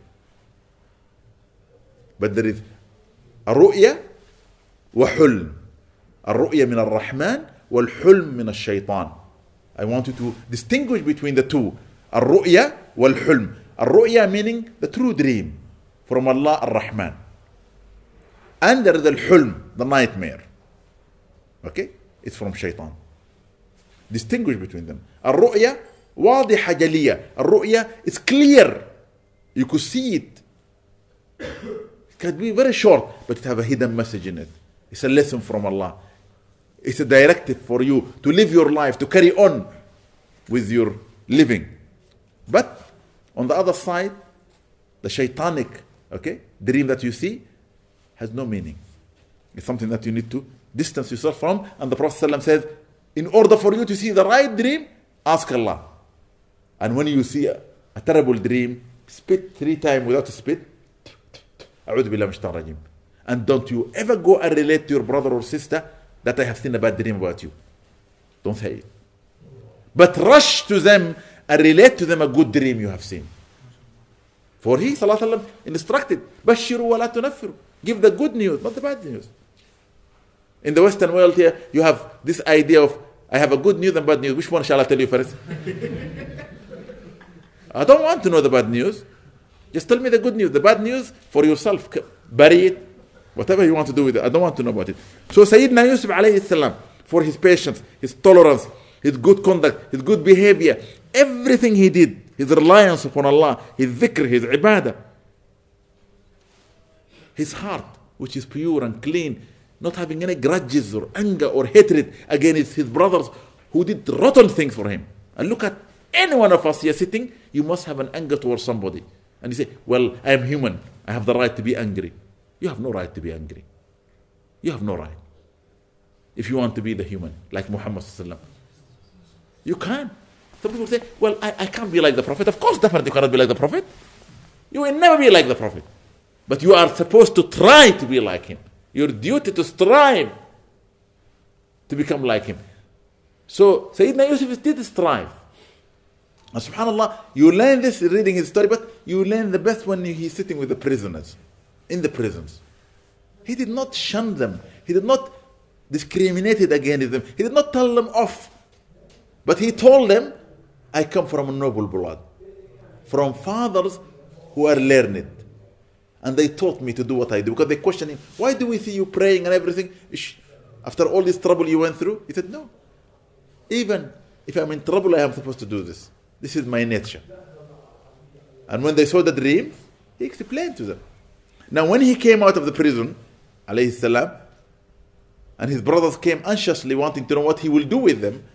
S1: But there is a ru'ya wa hulm. A ru'ya min al-Rahman wal hulm min al-Shaytan. I want you to distinguish between the two. A ru'ya wal hulm. A ru'ya meaning the true dream from Allah al-Rahman. And there is al-hulm, the nightmare. Okay? It's from Shaytan. Distinguish between them. Al-ru'ya wadiha jaliya. Al-ru'ya is clear. You could see it. It can be very short, but it have a hidden message in it. It's a lesson from Allah. It's a directive for you to live your life, to carry on with your living. But on the other side, the shaitanic, okay, dream that you see has no meaning. It's something that you need to distance yourself from. And the Prophet ﷺ says, in order for you to see the right dream, ask Allah. And when you see a, a terrible dream, spit three times without a spit. And don't you ever go and relate to your brother or sister that I have seen a bad dream about you. Don't say it. But rush to them and relate to them a good dream you have seen. For he, sallallahu alaihi wasallam, instructed, Bashiru wa la tunaffiru. Give the good news, not the bad news. In the Western world here, you have this idea of, I have a good news and bad news. Which one shall I tell you first? I don't want to know the bad news. Just tell me the good news. The bad news for yourself. Bury it. Whatever you want to do with it. I don't want to know about it. So Sayyidina Yusuf alayhi salam, for his patience, his tolerance, his good conduct, his good behavior, everything he did, his reliance upon Allah, his dhikr, his ibadah, his heart, which is pure and clean, not having any grudges or anger or hatred against his brothers who did rotten things for him. And look at any one of us here sitting, you must have an anger towards somebody. And you say, well, I am human. I have the right to be angry. You have no right to be angry. You have no right. If you want to be the human, like Muhammad sallallahu alaihi wasallam. You can. Some people say, well, I, I can't be like the Prophet. Of course, definitely you cannot be like the Prophet. You will never be like the Prophet. But you are supposed to try to be like him. Your duty to strive to become like him. So, Sayyidina Yusuf did strive. And subhanAllah, you learn this reading his story, but you learn the best when he's sitting with the prisoners, in the prisons. He did not shun them. He did not discriminate against them. He did not tell them off. But he told them, I come from a noble blood, from fathers who are learned. And they taught me to do what I do. Because they questioned him, why do we see you praying and everything? After all this trouble you went through? He said, no. Even if I'm in trouble, I am supposed to do this. This is my nature. And when they saw the dream, he explained to them. Now when he came out of the prison, alayhi salam, and his brothers came anxiously wanting to know what he will do with them,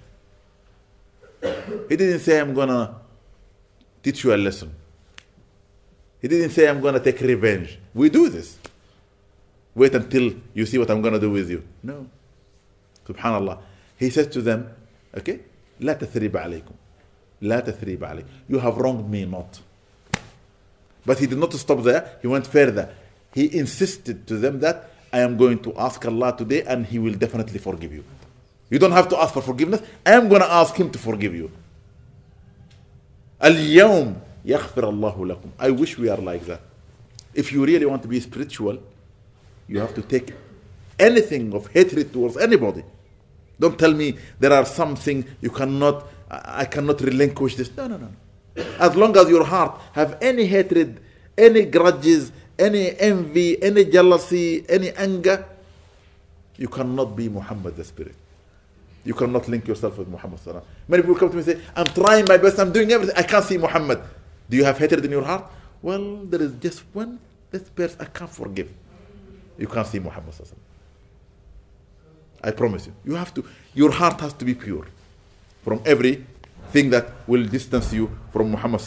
S1: he didn't say, I'm going to teach you a lesson. He didn't say, I'm going to take revenge. We do this. Wait until you see what I'm going to do with you. No. Subhanallah. He says to them, okay, لا تثريب عليكم. لا تثريب عليكم. You have wronged me not. But he did not stop there. He went further. He insisted to them that I am going to ask Allah today and He will definitely forgive you. You don't have to ask for forgiveness. I am going to ask Him to forgive you. اليوم يغفر الله لكم. I wish we are like that. If you really want to be spiritual, you have to take anything of hatred towards anybody. Don't tell me there are something you cannot, I cannot relinquish this. No, no, no. As long as your heart have any hatred, any grudges, any envy, any jealousy, any anger, you cannot be Muhammad the Spirit. You cannot link yourself with Muhammad. Many people come to me and say, I'm trying my best, I'm doing everything, I can't see Muhammad. Do you have hatred in your heart? Well, there is just one, this person I can't forgive. You can't see Muhammad. I promise you. You have to, your heart has to be pure from everything that will distance you from Muhammad.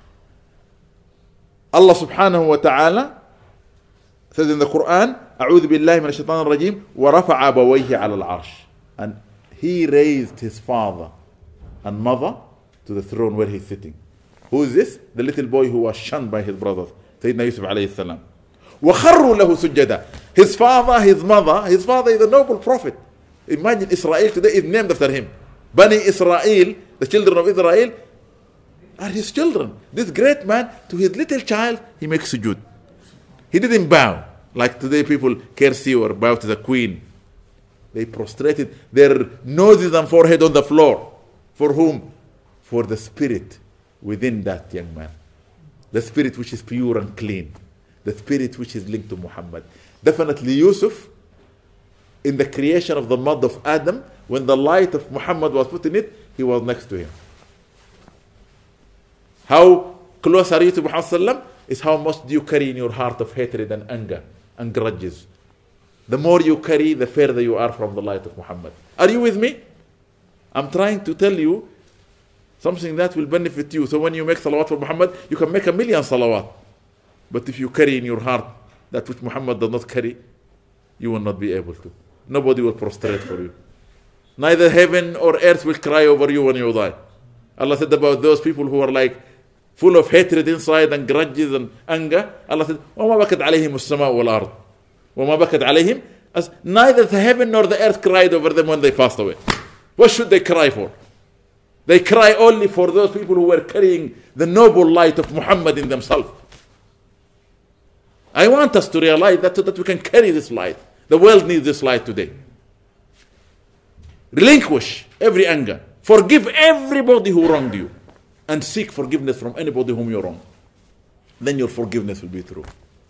S1: Allah subhanahu wa ta'ala says in the Quran, أعوذ بالله من الشيطان الرجيم ورفع أبويه على العرش. And he raised his father and mother to the throne where he's sitting. Who is this? The little boy who was shunned by his brothers, Sayyidina Yusuf alayhi salam. وَخَرُّوا لَهُ سُجَّدًا. His father, his mother, his father is a noble prophet. Imagine Israel today is named after him. Bani Israel, the children of Israel, are his children. This great man, to his little child, he makes sujood. He didn't bow, like today people curse you or bow to the queen. They prostrated their noses and forehead on the floor. For whom? For the spirit within that young man. The spirit which is pure and clean. The spirit which is linked to Muhammad. Definitely Yusuf, in the creation of the mud of Adam, when the light of Muhammad was put in it, he was next to him. How close are you to Muhammad? Is how much do you carry in your heart of hatred and anger and grudges. The more you carry, the further you are from the light of Muhammad. Are you with me? I'm trying to tell you something that will benefit you. So when you make salawat for Muhammad, you can make a million salawat. But if you carry in your heart that which Muhammad does not carry, you will not be able to. Nobody will prostrate for you. Neither heaven or earth will cry over you when you die. Allah said about those people who are like full of hatred inside and grudges and anger. Allah said, وَمَا بَكَتْ عَلَيْهِمُ السَّمَاءُ وَالْأَرْضُ وَمَا بَكَتْ عَلَيْهِمْ. As neither the heaven nor the earth cried over them when they passed away. What should they cry for? They cry only for those people who were carrying the noble light of Muhammad in themselves. I want us to realize that, that we can carry this light. The world needs this light today. Relinquish every anger. Forgive everybody who wronged you. And seek forgiveness from anybody whom you wrong. Then your forgiveness will be true.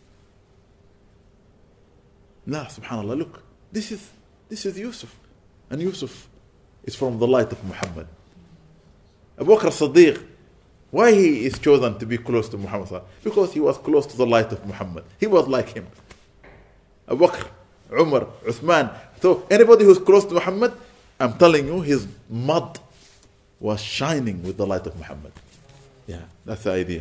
S1: Nah, subhanAllah, look. This is, this is Yusuf. And Yusuf is from the light of Muhammad. Abu Bakr as-Siddiq, why he is chosen to be close to Muhammad? Because he was close to the light of Muhammad. He was like him. Abu Bakr, Umar, Uthman. So anybody who's close to Muhammad, I'm telling you, his mud was shining with the light of Muhammad. Yeah, that's the idea.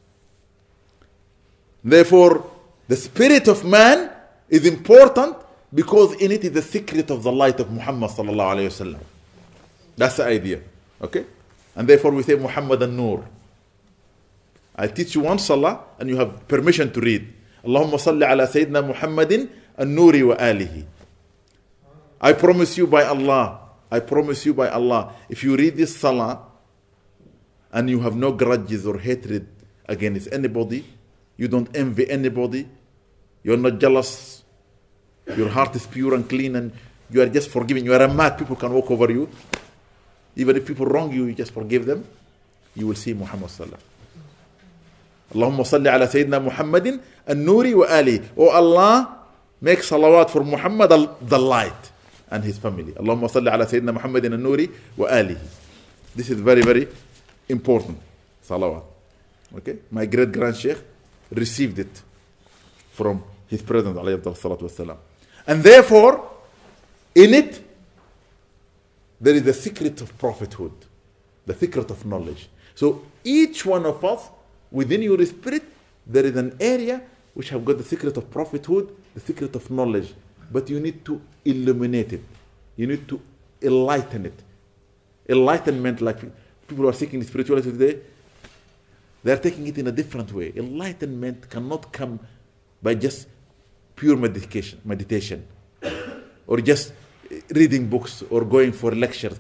S1: Therefore, the spirit of man is important because in it is the secret of the light of Muhammad sallallahu alayhi wa sallam. That's the idea. Okay? And therefore we say Muhammad an-Nur. I teach you one salah and you have permission to read. Allahumma salli ala Sayyidina Muhammadin an-Nuri wa alihi. I promise you by Allah, I promise you by Allah, if you read this salah and you have no grudges or hatred against anybody, you don't envy anybody, you're not jealous, your heart is pure and clean and you are just forgiving, you are a mad, people can walk over you. Even if people wrong you, you just forgive them. You will see Muhammad sallallahu Allahumma salli ala Sayyidina Muhammadin an-Nuri wa ali. Oh Allah, make salawat for Muhammad, the light, and his family. Allahumma salli ala Sayyidina Muhammadin an-Nuri wa alihi. This is very, very important. Salawat. Okay? My great grand Sheikh received it from his President alayhi salatu wasalam. And therefore, in it, there is the secret of prophethood, the secret of knowledge. So each one of us, within your spirit, there is an area which have got the secret of prophethood, the secret of knowledge, but you need to illuminate it. You need to enlighten it. Enlightenment, like people who are seeking spirituality today, they are taking it in a different way. Enlightenment cannot come by just pure meditation, meditation, or just reading books or going for lectures.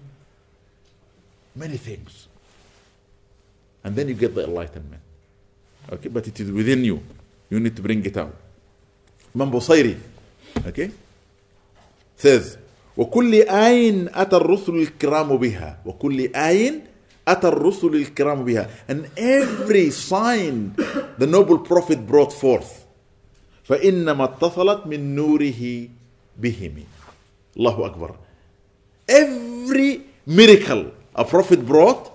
S1: Many things. And then you get the enlightenment. Okay, but it is within you. You need to bring it out. Imam Busayri, okay, says, وَكُلِّ آيٍ أَتَى الرُّسُلُ الْكِرَامُ بِهَا وَكُلِّ آيٍ أَتَى الرُّسُلُ الْكِرَامُ بِهَا. And every sign the noble prophet brought forth, فَإِنَّمَا اتصلت مِن نُورِهِ بِهِمِ. Allahu Akbar. Every miracle a prophet brought,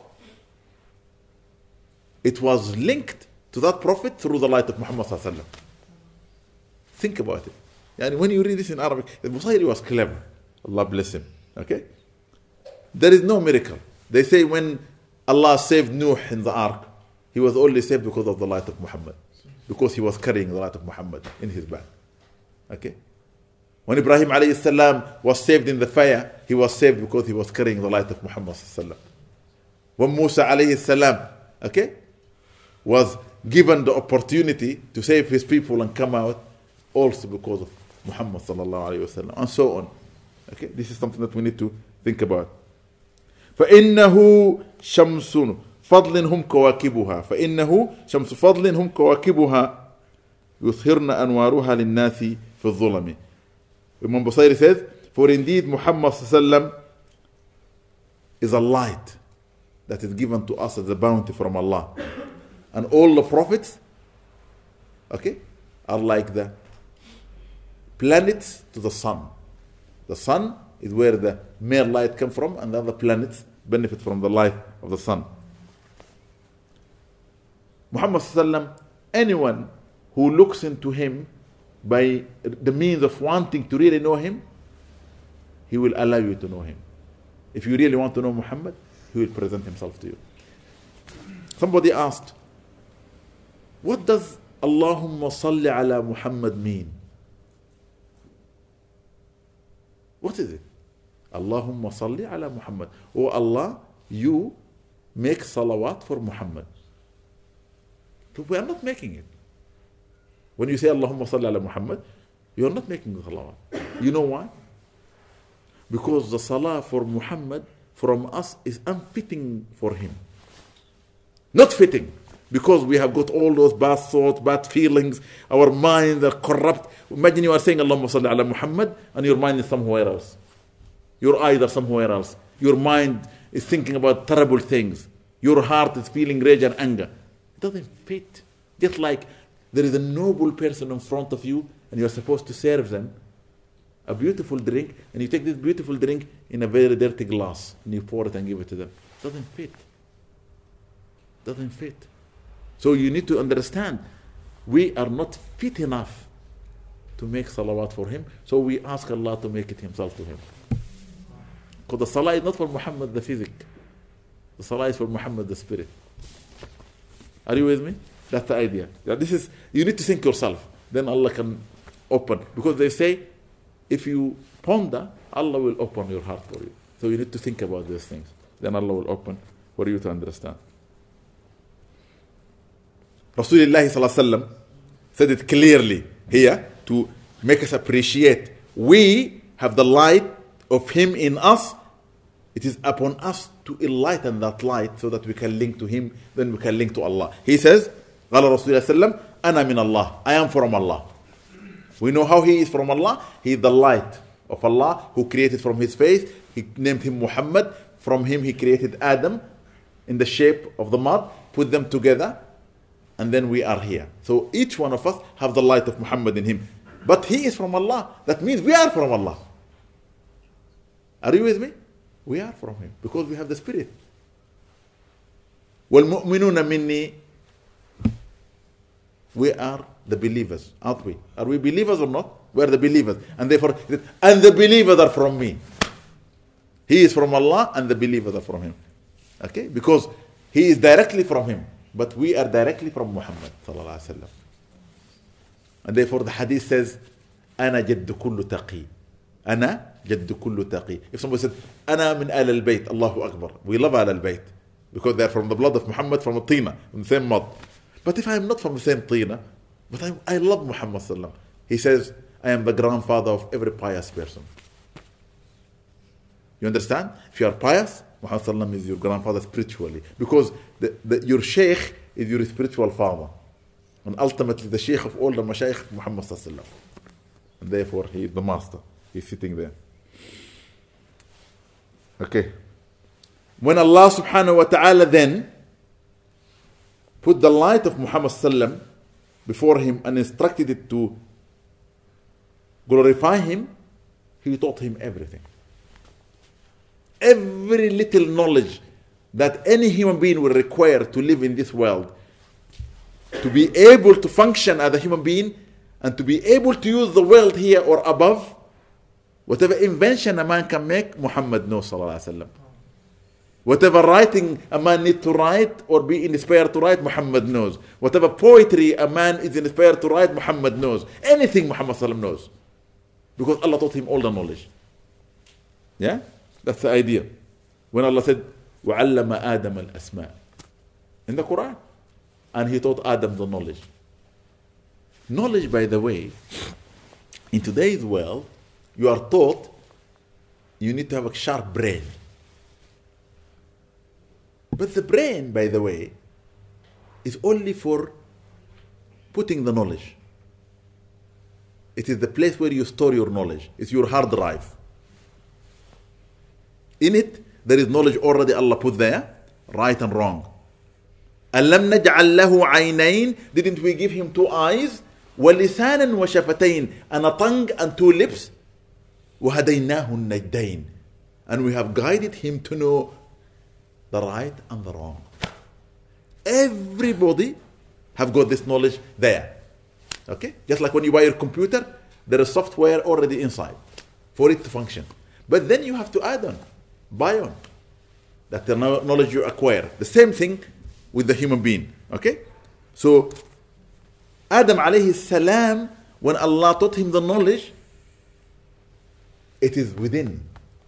S1: it was linked to that prophet through the light of Muhammad sallallahu alaihi wasallam. Think about it. And when you read this in Arabic, the Busayri was clever. Allah bless him. Okay? There is no miracle. They say when Allah saved Nuh in the ark, he was only saved because of the light of Muhammad. Because he was carrying the light of Muhammad in his back. Okay? When Ibrahim alayhi salam was saved in the fire, he was saved because he was carrying the light of Muhammad sallallahu alaihi wasallam. When Musa alayhi salam, okay, was given the opportunity to save his people and come out, also because of Muhammad sallallahu alayhi wasallam, and so on. Okay, this is something that we need to think about. فإنه شمس فضل هم كواكبها فإنه شمس فضل هم كواكبها يظهرن أنوارها للناس في الظلم. Imam Busayri says, for indeed Muhammad sallallahu is a light that is given to us as a bounty from Allah, and all the prophets, okay, are like the planets to the sun. The sun is where the male light comes from, and the other planets benefit from the light of the sun. Muhammad sallallahu, anyone who looks into him by the means of wanting to really know him, he will allow you to know him. If you really want to know Muhammad, he will present himself to you. Somebody asked, what does Allahumma salli ala Muhammad mean? What is it? Allahumma salli ala Muhammad. Oh Allah, you make salawat for Muhammad. So we are not making it. When you say Allahumma salli ala Muhammad, you are not making the salawat. You know why? Because the salah for Muhammad from us is unfitting for him. Not fitting. Because we have got all those bad thoughts, bad feelings, our minds are corrupt. Imagine you are saying Allahumma salli ala Muhammad and your mind is somewhere else. Your eyes are somewhere else. Your mind is thinking about terrible things. Your heart is feeling rage and anger. It doesn't fit. Just like there is a noble person in front of you and you are supposed to serve them a beautiful drink, and you take this beautiful drink in a very dirty glass and you pour it and give it to them. It doesn't fit. It doesn't fit. So you need to understand, we are not fit enough to make salawat for him, so we ask Allah to make it himself to him. Because the salah is not for Muhammad the physic. The salah is for Muhammad the spirit. Are you with me? That's the idea. This is, you need to think yourself, then Allah can open. Because they say, if you ponder, Allah will open your heart for you. So you need to think about these things. Then Allah will open for you to understand. Rasulullah sallallahu alaihi wasallam said it clearly here to make us appreciate. We have the light of him in us. It is upon us to enlighten that light so that we can link to him, then we can link to Allah. He says, قال رسول الله صلى الله عليه وسلم أنا من الله. I am from Allah. We know how he is from Allah. He is the light of Allah who created from his face. He named him Muhammad. From him he created Adam in the shape of the mud, put them together, and then we are here. So each one of us have the light of Muhammad in him. But he is from Allah. That means we are from Allah. Are you with me? We are from him because we have the spirit. وَالْمُؤْمِنُونَ مِنِّي. We are the believers, aren't we? Are we believers or not? We are the believers. And therefore, and the believers are from me. He is from Allah and the believers are from him. Okay? Because he is directly from him. but we are directly from Muhammad sallallahu alaihi wasallam. And therefore the hadith says, "Ana jaddu kullu taqi." Ana jaddu kullu taqi. If somebody said, "Ana min al al-bayt," Allahu Akbar. We love al al-bayt because they are from the blood of Muhammad, from a tina, from the same mud. But if I am not from the same tina, but I, I love Muhammad sallallahu alaihi wasallam, he says, "I am the grandfather of every pious person." You understand? If you are pious, Muhammad sallallahu alaihi wasallam is your grandfather spiritually, because the, the, your sheikh is your spiritual father, and ultimately the sheikh of all the mashayikh, Muhammad sallallahu alaihi wasallam, and therefore he is the master. He's sitting there. Okay. When Allah subhanahu wa ta'ala then put the light of Muhammad sallallahu alaihi wasallam before him and instructed it to glorify him, he taught him everything. Every little knowledge that any human being will require to live in this world, to be able to function as a human being and to be able to use the world here or above, whatever invention a man can make, Muhammad knows sallallahu alaihi wasallam. Whatever writing a man needs to write or be inspired to write, Muhammad knows. Whatever poetry a man is inspired to write, Muhammad knows. Anything Muhammad sallallahu alaihi wasallam knows, because Allah taught him all the knowledge. Yeah, that's the idea. When Allah said, وَعَلَّمَ آدَمَ الْأَسْمَاءِ in the Quran, and he taught Adam the knowledge. Knowledge, by the way, in today's world, you are taught you need to have a sharp brain. But the brain, by the way, is only for putting the knowledge. It is the place where you store your knowledge. It's your hard drive. In it, there is knowledge already Allah put there, right and wrong. أَلَمْ نَجْعَلْ لَهُ عَيْنَيْن, didn't we give him two eyes? وَلِسَانًا وَشَفَتَيْن, and a tongue and two lips? وَهَدَيْنَاهُ النَّجْدَيْن, and we have guided him to know the right and the wrong. Everybody have got this knowledge there. Okay? Just like when you buy your computer, there is software already inside for it to function. But then you have to add on, buy on. That's the knowledge you acquire. The same thing with the human being. Okay? So, Adam alayhi salam, when Allah taught him the knowledge, it is within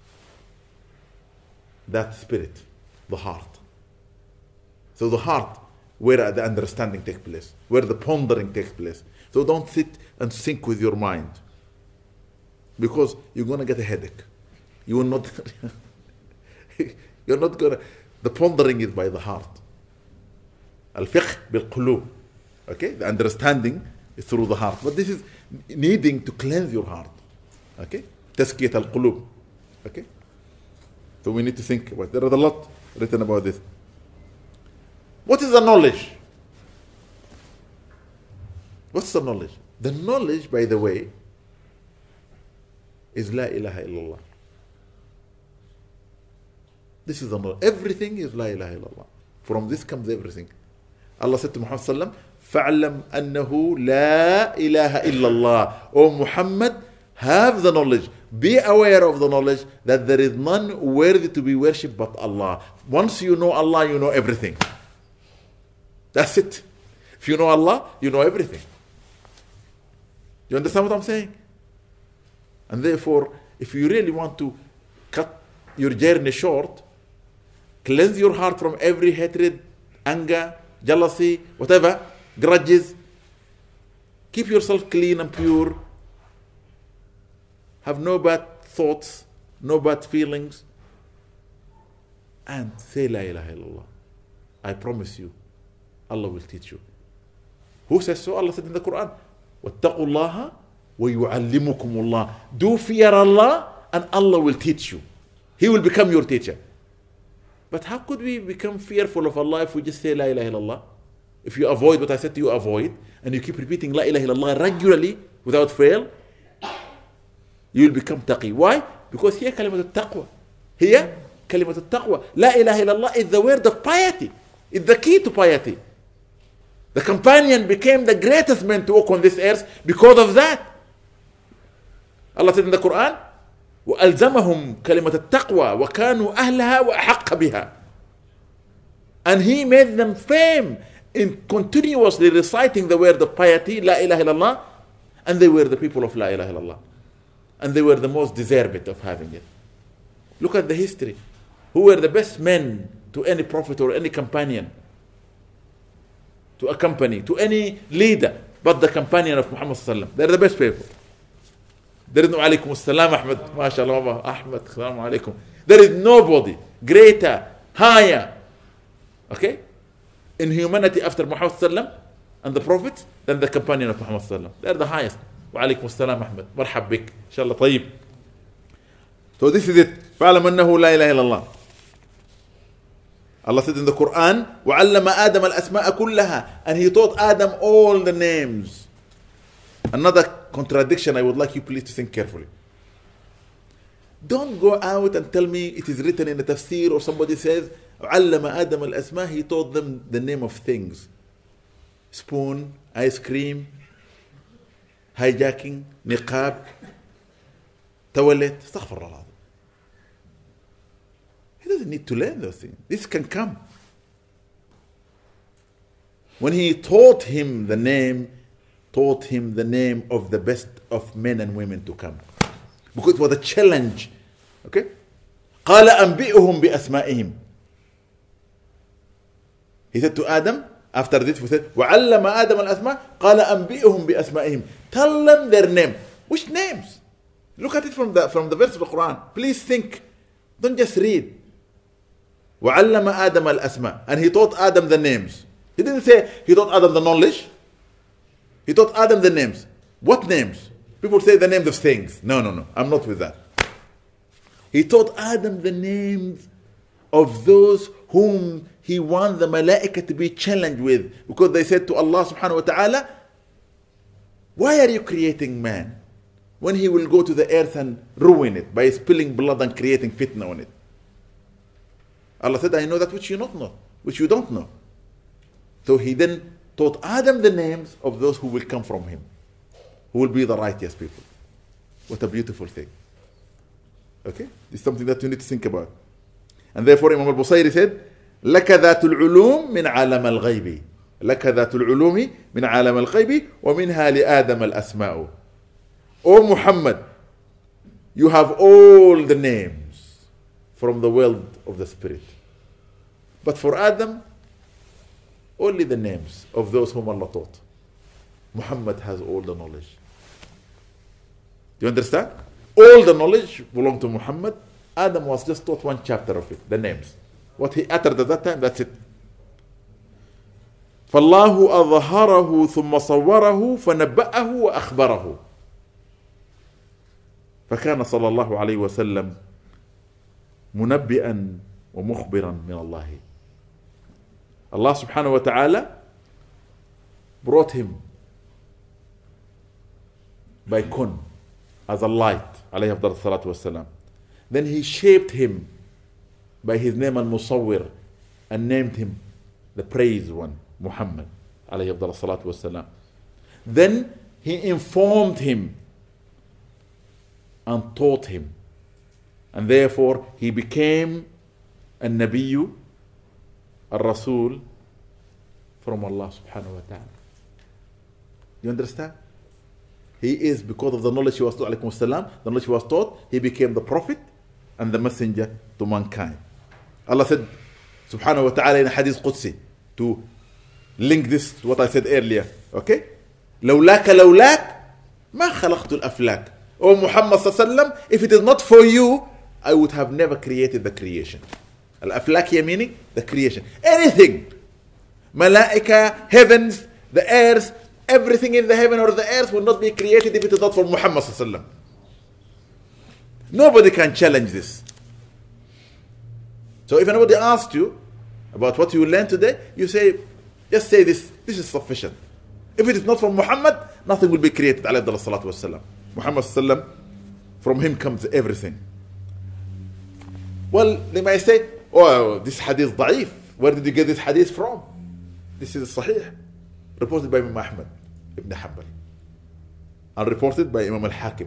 S1: that spirit, the heart. So the heart, where the understanding takes place, where the pondering takes place. So don't sit and think with your mind, because you're going to get a headache. You will not, you're not going to, the pondering is by the heart. Al-fiqh bil-qulub. Okay, the understanding is through the heart. But this is needing to cleanse your heart. Okay, tazkiyat al-qulub. Okay, so we need to think about it. There is a lot written about this. What is the knowledge? What's the knowledge? The knowledge, by the way, is La ilaha illallah. This is the knowledge. Everything is La ilaha illallah. From this comes everything. Allah said to Muhammad sallam, فَعْلَمْ أَنَّهُ لَا إِلَهَ إِلَّا اللَّهِ. O Muhammad, have the knowledge. Be aware of the knowledge that there is none worthy to be worshipped but Allah. Once you know Allah, you know everything. That's it. If you know Allah, you know everything. You understand what I'm saying? And therefore, if you really want to cut your journey short, cleanse your heart from every hatred, anger, jealousy, whatever, grudges. Keep yourself clean and pure. Have no bad thoughts, no bad feelings. And say La ilaha illallah. I promise you, Allah will teach you. Who says so? Allah said in the Quran, وَاتَّقُوا اللَّهَ وَيُعَلِّمُكُمُ اللَّهِ. Do fear Allah and Allah will teach you. He will become your teacher. But how could we become fearful of Allah if we just say La ilaha illallah? If you avoid what I said to you, avoid, and you keep repeating La ilaha illallah regularly without fail, you will become taqi. Why? Because here kalimat al-taqwa. Here kalimat al-taqwa. La ilaha illallah is the word of piety. It's the key to piety. The companion became the greatest man to walk on this earth because of that. Allah said in the Quran, وَأَلْزَمَهُمْ كَلِمَةَ التَّقْوَى وَكَانُوا أَهْلَهَا وَأَحَقَّ بِهَا. And he made them fame in continuously reciting the word of piety, La ilaha illallah, and they were the people of La ilaha illallah. And they were the most deserving of having it. Look at the history. Who were the best men to any prophet or any companion, to a company, to any leader, but the companion of Muhammad sallallahu alaihi wasallam. They're the best people. There is no alaykum assalam Ahmed, mashallah, Ahmed, assalamu alaikum. There is nobody greater, higher, okay, in humanity after Muhammad sallallahu alaihi wasallam and the prophets than the companion of Muhammad sallallahu alaihi wasallam. They're the highest. Wa alaykum assalam Ahmed, marhab bik, inshallah, tayyib. So this is it. فَعْلَمْ أَنَّهُ لَا إِلَهَ إِلَّا اللَّهِ. Allah said in the Quran, وَعَلَّمَ آدَمَ الْأَسْمَاءَ كُلَّهَا, and he taught Adam all the names. Another contradiction I would like you please to think carefully. Don't go out and tell me it is written in the tafsir or somebody says, وَعَلَّمَ آدَمَ الْأَسْمَاءَ, he taught them the name of things. Spoon, ice cream, hijacking, niqab, toilet, astaghfirullah. He doesn't need to learn those things. This can come. When he taught him the name, taught him the name of the best of men and women to come. Because it was a challenge. Okay? قَالَ أَنْبِئُهُمْ بِأَسْمَائِهِمْ. He said to Adam, after this we said, وَعَلَّمَ آدَمَ الْأَسْمَاءِ قَالَ أَنْبِئُهُمْ بِأَسْمَائِهِمْ. Tell them their name. Which names? Look at it from the, from the verse of the Quran. Please think. Don't just read. وَعَلَّمَ آدَمَ الْأَسْمَاءِ. And he taught Adam the names. He didn't say he taught Adam the knowledge. He taught Adam the names. What names? People say the names of things. No, no, no. I'm not with that. He taught Adam the names of those whom he wanted the malaika to be challenged with. Because they said to Allah subhanahu wa ta'ala, why are you creating man when he will go to the earth and ruin it by spilling blood and creating fitna on it? Allah said, I know that which you not know, which you don't know. So he then taught Adam the names of those who will come from him, who will be the righteous people. What a beautiful thing. Okay? This is something that you need to think about. And therefore Imam al-Busayri said, لَكَ ذَاتُ الْعُلُومِ مِنْ عَالَمَ الْغَيْبِ لَكَ ذَاتُ الْعُلُومِ مِنْ عَالَمَ الْغَيْبِ وَمِنْهَا لِآدَمَ الْأَسْمَاءُ. O Muhammad, you have all the names from the world of the spirit. But for Adam, only the names of those whom Allah taught. Muhammad has all the knowledge. Do you understand? All the knowledge belonged to Muhammad. Adam was just taught one chapter of it, the names. What he uttered at that time, that's it. فَاللَّهُ أَظْهَرَهُ ثُمَّ صَوَّرَهُ فَنَبَّأَهُ وَأَخْبَرَهُ فكان صلى الله عليه وسلم منبئا ومخبرا من الله. Allah subhanahu wa ta'ala brought him by kun as a light, alayhi afdal salatu wassalam. Then he shaped him by his name al-Musawwir and named him the praised one, Muhammad, alayhi afdal salatu wassalam. Then he informed him and taught him, and therefore he became a Nabiyyu, a Rasul from Allah subhanahu wa ta'ala. You understand? He is, because of the knowledge he was taught, alaykum salam, the knowledge he was taught, he became the prophet and the messenger to mankind. Allah said subhanahu wa ta'ala in a hadith Qudsi, to link this to what I said earlier, okay? لولاك لولاك ما خلقت الأفلاك. O Muhammad sallallahu, if it is not for you, I would have never created the creation. Al-aflak meaning the creation. Anything. Malaika, heavens, the earth, everything in the heaven or the earth will not be created if it is not for Muhammad sallallahu. Nobody can challenge this. So if anybody asks you about what you learned today, you say, just say this, this is sufficient. If it is not from Muhammad, nothing will be created, alayhi salatu wassalam. Muhammad sallam, from him comes everything. Well, they may say, oh, this hadith da'if. Where did you get this hadith from? This is sahih. Reported by Imam Ahmad ibn Hanbal. And reported by Imam al-Hakim.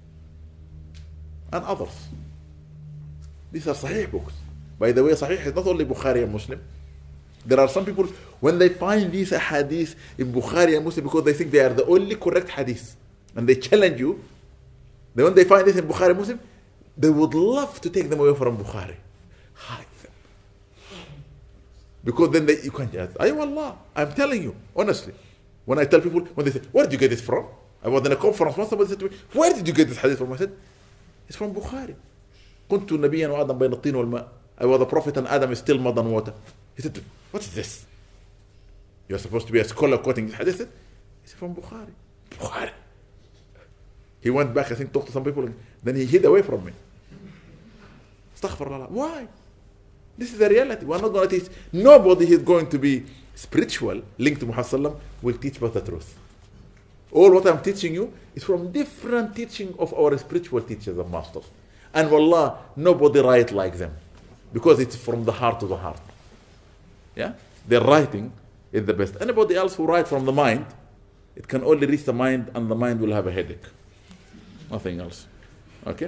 S1: And others. These are sahih books. By the way, sahih is not only Bukhari and Muslim. There are some people, when they find these hadiths in Bukhari and Muslim, because they think they are the only correct hadiths, and they challenge you, then when they find this in Bukhari and Muslim, they would love to take them away from Bukhari. Hide them. Because then they, you can't just, ay wallah, I'm telling you, honestly. When I tell people, when they say, where did you get this from? I was in a conference once, somebody said to me, where did you get this hadith from? I said, it's from Bukhari. كنت نبيا وآدم بين الطين والماء. I was a prophet and Adam is still mud and water. He said, what's this? You're supposed to be a scholar quoting this hadith. He said, from Bukhari. Bukhari. He went back, I think, talked to some people, and then he hid away from me. Astaghfirullah. Why? This is the reality. We're not going to teach. Nobody is going to be spiritual, linked to Muhammad Sallam, will teach but the truth. All what I'm teaching you is from different teaching of our spiritual teachers and masters. And wallah, nobody write like them. Because it's from the heart to the heart. Yeah? Their writing is the best. Anybody else who write from the mind, it can only reach the mind and the mind will have a headache. Nothing else. Okay?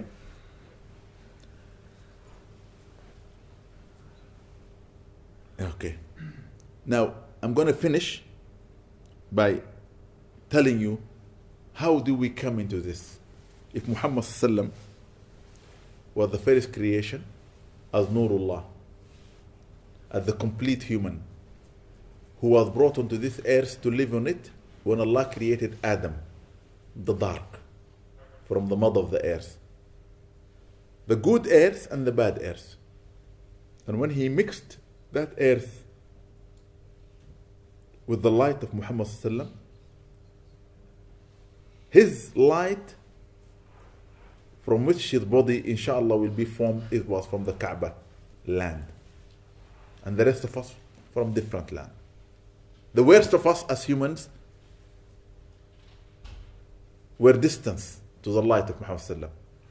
S1: Okay. Now, I'm going to finish by telling you how do we come into this. If Muhammad Sallam was the first creation as Nurullah, as the complete human, who was brought onto this earth to live on it when Allah created Adam, the dark, from the mud of the earth. The good earth and the bad earth. And when he mixed that earth with the light of Muhammad Sallam, his light from which his body inshallah will be formed, it was from the Kaaba land. And the rest of us from different land. The worst of us as humans were distant to the light of Muhammad Sallam.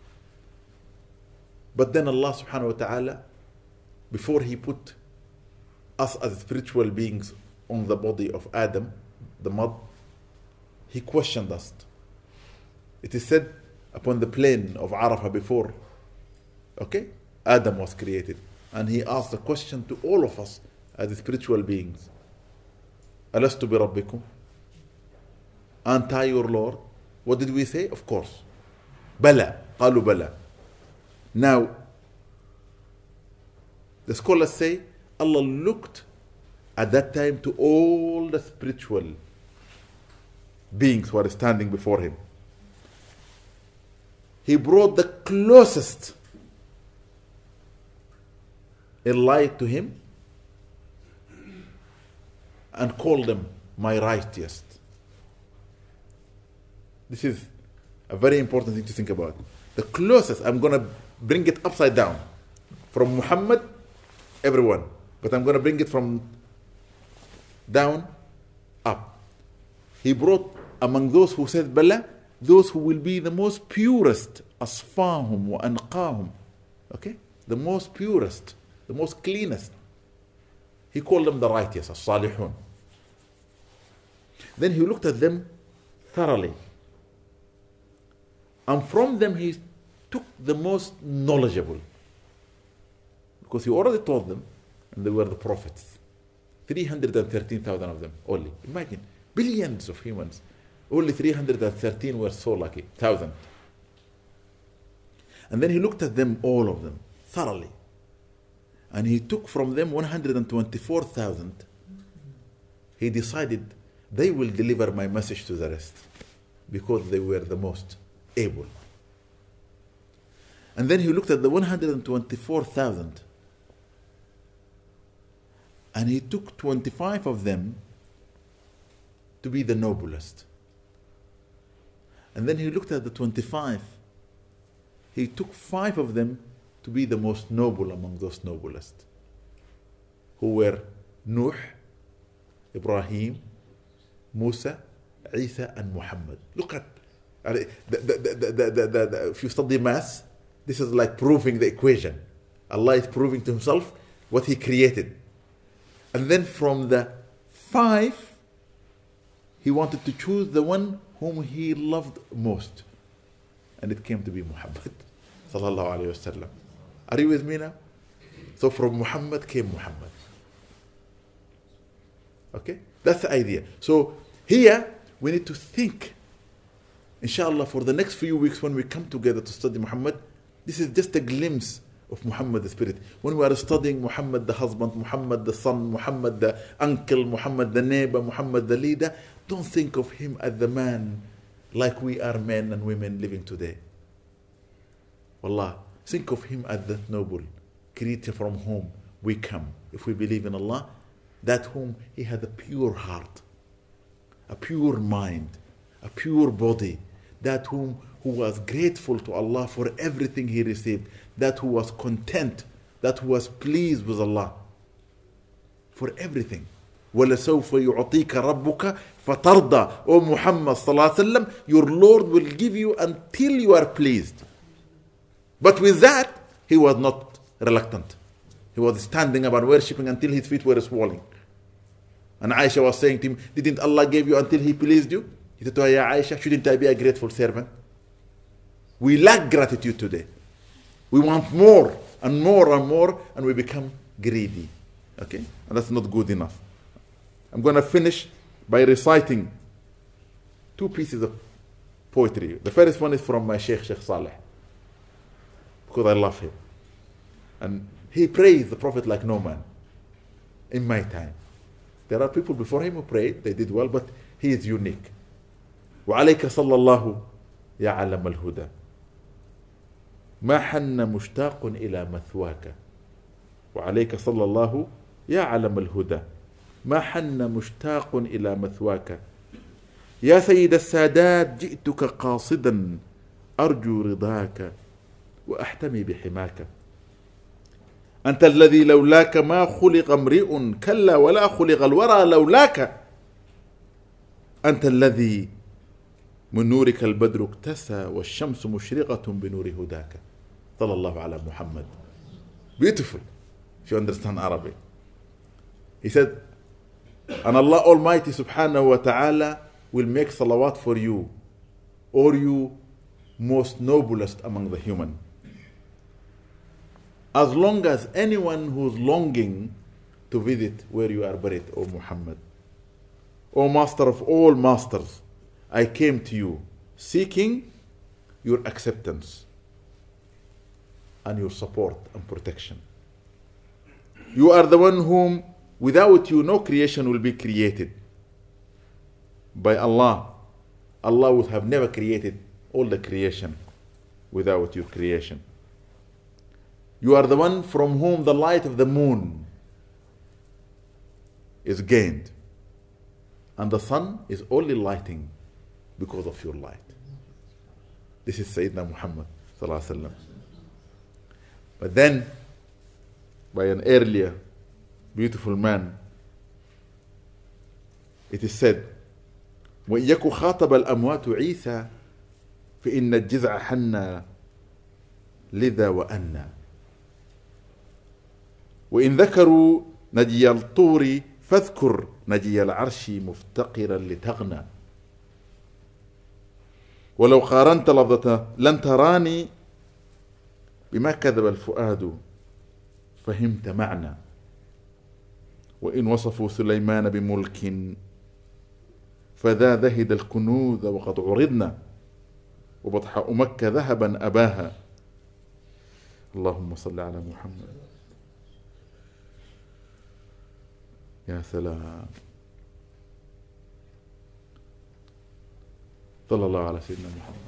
S1: But then Allah subhanahu wa ta'ala, before he put us as spiritual beings on the body of Adam, the mud, he questioned us. It is said upon the plain of Arafah before, okay, Adam was created, and he asked a question to all of us as spiritual beings. Alastu bi rabbikum? Aren't I your Lord? What did we say? Of course. Bala. Qalu bala. Now, the scholars say Allah looked at that time to all the spiritual beings who are standing before him. He brought the closest in light to him and called them my righteous. This is a very important thing to think about. The closest, I'm going to bring it upside down. From Muhammad, everyone. But I'm going to bring it from down, up. He brought among those who said Bala, those who will be the most purest, asfahum wa anqahum. Okay? The most purest, the most cleanest. He called them the righteous, as-salihun. Then he looked at them thoroughly. And from them he took the most knowledgeable. Because he already told them, and they were the prophets. three hundred thirteen thousand of them only. Imagine, billions of humans. Only three hundred thirteen were so lucky, thousand. And then he looked at them, all of them, thoroughly. And he took from them one hundred twenty-four thousand. He decided they will deliver my message to the rest because they were the most able. And then he looked at the one hundred twenty-four thousand and he took twenty-five of them to be the noblest. And then he looked at the twenty-five. He took five of them to be the most noble among those noblest, who were Nuh, Ibrahim, Musa, Isa, and Muhammad. Look at, the, the, the, the, the, the, the, if you study maths, this is like proving the equation. Allah is proving to himself what he created. And then from the five, he wanted to choose the one whom he loved most. And it came to be Muhammad sallallahu alayhi wasallam. Are you with me now? So from Muhammad came Muhammad. Okay? That's the idea. So here, we need to think, inshallah, for the next few weeks when we come together to study Muhammad, this is just a glimpse of Muhammad the Spirit. When we are studying Muhammad the husband, Muhammad the son, Muhammad the uncle, Muhammad the neighbor, Muhammad the leader, don't think of him as the man like we are men and women living today. Wallah, think of him as that noble creature from whom we come. If we believe in Allah, that whom he had a pure heart, a pure mind, a pure body, that whom who was grateful to Allah for everything he received, that who was content, that who was pleased with Allah for everything. وَلَسَوْفَ يُعْطِيكَ رَبُّكَ فَتَرْضَى. O Muhammad sallallahu alaihi wasallam, your Lord will give you until you are pleased. But with that, he was not reluctant. He was standing up and worshipping until his feet were swelling. And Aisha was saying to him, didn't Allah give you until he pleased you? He said to her, Ya Aisha, shouldn't I be a grateful servant? We lack gratitude today. We want more and more and more, and we become greedy. Okay? And that's not good enough. I'm going to finish by reciting two pieces of poetry. The first one is from my Sheikh, Sheikh Saleh, because I love him. And he praised the Prophet like no man in my time. There are people before him who prayed, they did well, but he is unique. وعليك صلى الله يا علم الهدى ما حن مشتاق إلى مثواك وعليك صلى الله يا علم الهدى ما حن مشتاق إلى مثواك يا سيد السادات جئتك قاصدا أرجو رضاك وأحتمي بحماك أنت الذي لولاك ما خلق امرئ كلا ولا خلق الورى لولاك أنت الذي من نورك البدر اكتسى والشمس مشرقة بنور هداك صلى الله على محمد. Beautiful, if you understand Arabic. He said, and Allah Almighty subhanahu wa ta'ala will make salawat for you, or you most noblest among the human. As long as anyone who's longing to visit where you are buried, O Muhammad. O Master of all masters, I came to you seeking your acceptance and your support and protection. You are the one whom without you no creation will be created. By Allah, Allah would have never created all the creation without your creation. You are the one from whom the light of the moon is gained, and the sun is only lighting because of your light. This is Sayyidina Muhammad sallallahu alaihi wasallam. But then, by an earlier beautiful man, it is said, وَإِيَّكُ خَاطَبَ الْأَمْوَاتُ عِيسَى فَإِنَّ الجِّزْعَ حَنَّا لِذَا وَأَنَّا وإن ذكروا نجي الطور فاذكر نجي العرش مفتقرا لتغنى ولو قارنت لفظة لن تراني بما كذب الفؤاد فهمت معنى وإن وصفوا سليمان بملك فذا ذهد الكنوز وقد عرضنا وبطحاء مكة ذهبا أباها اللهم صل على محمد. يا سلام صلى الله على سيدنا محمد.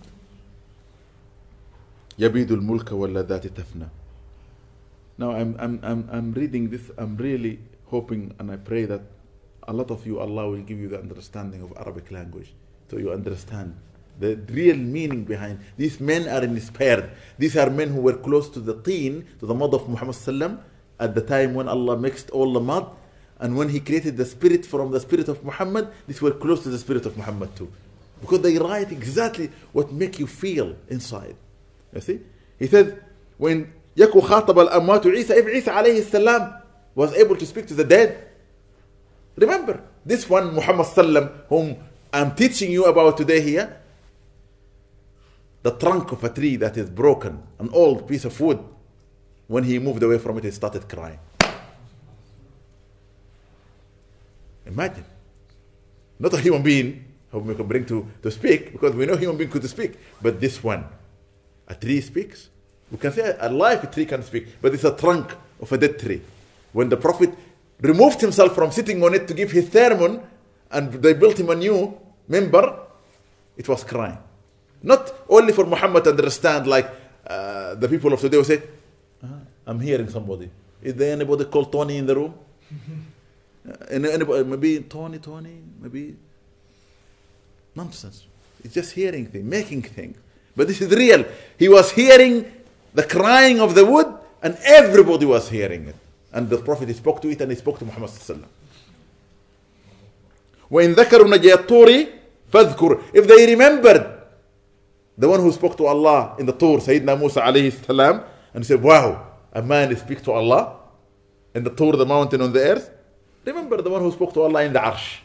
S1: يبيد الملك واللذات تفنى. Now I'm, I'm, I'm, I'm reading this, I'm really hoping and I pray that a lot of you, Allah will give you the understanding of Arabic language, so you understand the real meaning behind. These men are inspired. These are men who were close to the teen, to the mud of Muhammad sallam, at the time when Allah mixed all the mud. And when he created the spirit from the spirit of Muhammad, these were close to the spirit of Muhammad too. Because they write exactly what make you feel inside. You see? He said, when يَكُ خَاطَبَ الْأَمْوَاتُ عِيسَى, if Isa alayhi salam was able to speak to the dead, remember, this one Muhammad sallam, whom I'm teaching you about today here, the trunk of a tree that is broken, an old piece of wood, when he moved away from it, he started crying. Imagine. Not a human being whom we can bring to, to speak, because we know human being could speak, but this one. A tree speaks. We can say a live tree can speak, but it's a trunk of a dead tree. When the Prophet removed himself from sitting on it to give his sermon, and they built him a new member, it was crying. Not only for Muhammad to understand, like uh, the people of today will say, uh, I'm hearing somebody. Is there anybody called Tony in the room? uh, anybody, maybe Tony, Tony, maybe. Nonsense. It's just hearing things, making things. But this is real. He was hearing the crying of the wood, and everybody was hearing it. And the Prophet spoke to it, and he spoke to Muhammad sallallahu alaihi wasallam. وَإِن ذَكَرُوا نَجْيَ الطُّورِ فَاذْكُرْ. If they remembered the one who spoke to Allah in the Tur, Sayyidina Musa alayhi salam, and said, wow, a man speaks to Allah in the Tur, the mountain on the earth. Remember the one who spoke to Allah in the Arsh.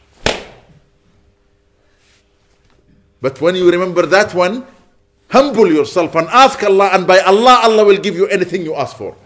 S1: But when you remember that one, humble yourself and ask Allah, and by Allah, Allah will give you anything you ask for.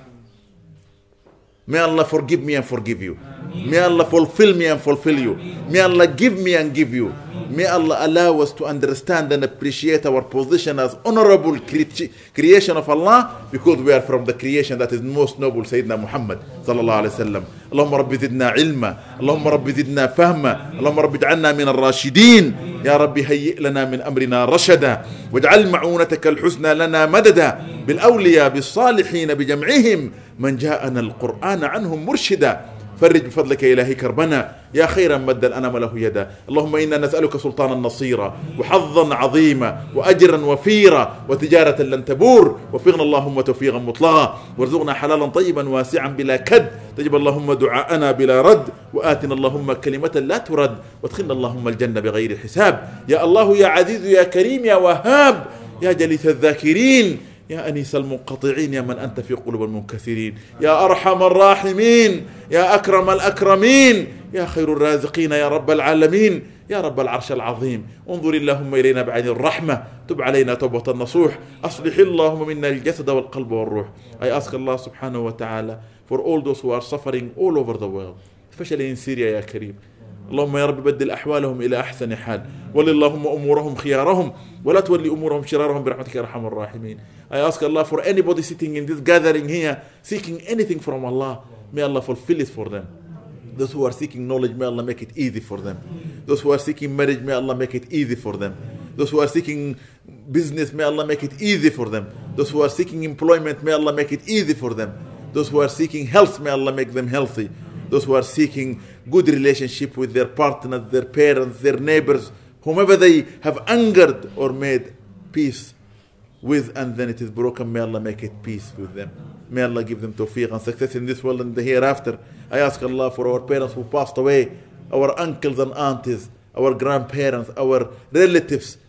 S1: May Allah forgive me and forgive you. May Allah fulfill me and fulfill you. May Allah give me and give you. May Allah allow us to understand and appreciate our position as honorable cre- creation of Allah, because we are from the creation that is most noble, Sayyidina Muhammad sallallahu alayhi wa sallam. Allahumma rabbi zidna ilma, Allahumma rabbi zidna fahma, Allahumma rabbi ij'alna min al-rashidin, Ya Rabbi hayyi' lana min amrina rashada, waj'al ma'unataka al-husna lana madada, bil-awliya, bil-salihin, bi-jam'ihim, man ja'ana al-Qur'ana anhum murshida. فرج بفضلك إلهي كربنا يا خيرا مد الأنام له يدا. اللهم إنا نسألك سلطانا نصيرا وحظا عظيما وأجرا وفيرا وتجارة لن تبور، وفقنا اللهم توفيقا مطلقا، وارزقنا حلالا طيبا واسعا بلا كد، تجب اللهم دعاءنا بلا رد، وآتنا اللهم كلمة لا ترد، وادخلنا اللهم الجنة بغير حساب. يا الله يا عزيز يا كريم يا وهاب يا جليس الذاكرين يا أنيس المنقطعين يا من أنت في قلوب المنكسرين، يا أرحم الراحمين يا أكرم الأكرمين يا خير الرازقين يا رب العالمين يا رب العرش العظيم. انظر اللهم إلينا بعين الرحمة، تب علينا توبة النصوح، أصلح اللهم منا الجسد والقلب والروح. I ask Allah subhanahu wa ta'ala for all those who are suffering all over the world, especially in Syria يا كريم. اللهم يا رب بدل أحوالهم إلى أحسن حال، ولي اللهم أمورهم خيارهم ولا تولي أمورهم شرارهم برحمتك يا أرحم الراحمين. I ask Allah for anybody sitting in this gathering here seeking anything from Allah, may Allah fulfill it for them. Those who are seeking knowledge, may Allah make it easy for them. Those who are seeking marriage, may Allah make it easy for them. Those who are seeking business, may Allah make it easy for them. Those who are seeking employment, may Allah make it easy for them. Those who are seeking health, may Allah make them healthy. Those who are seeking good relationship with their partners, their parents, their neighbors, whomever they have angered or made peace with, and then it is broken, may Allah make it peace with them. May Allah give them tawfiq and success in this world and the hereafter. I ask Allah for our parents who passed away, our uncles and aunties, our grandparents, our relatives,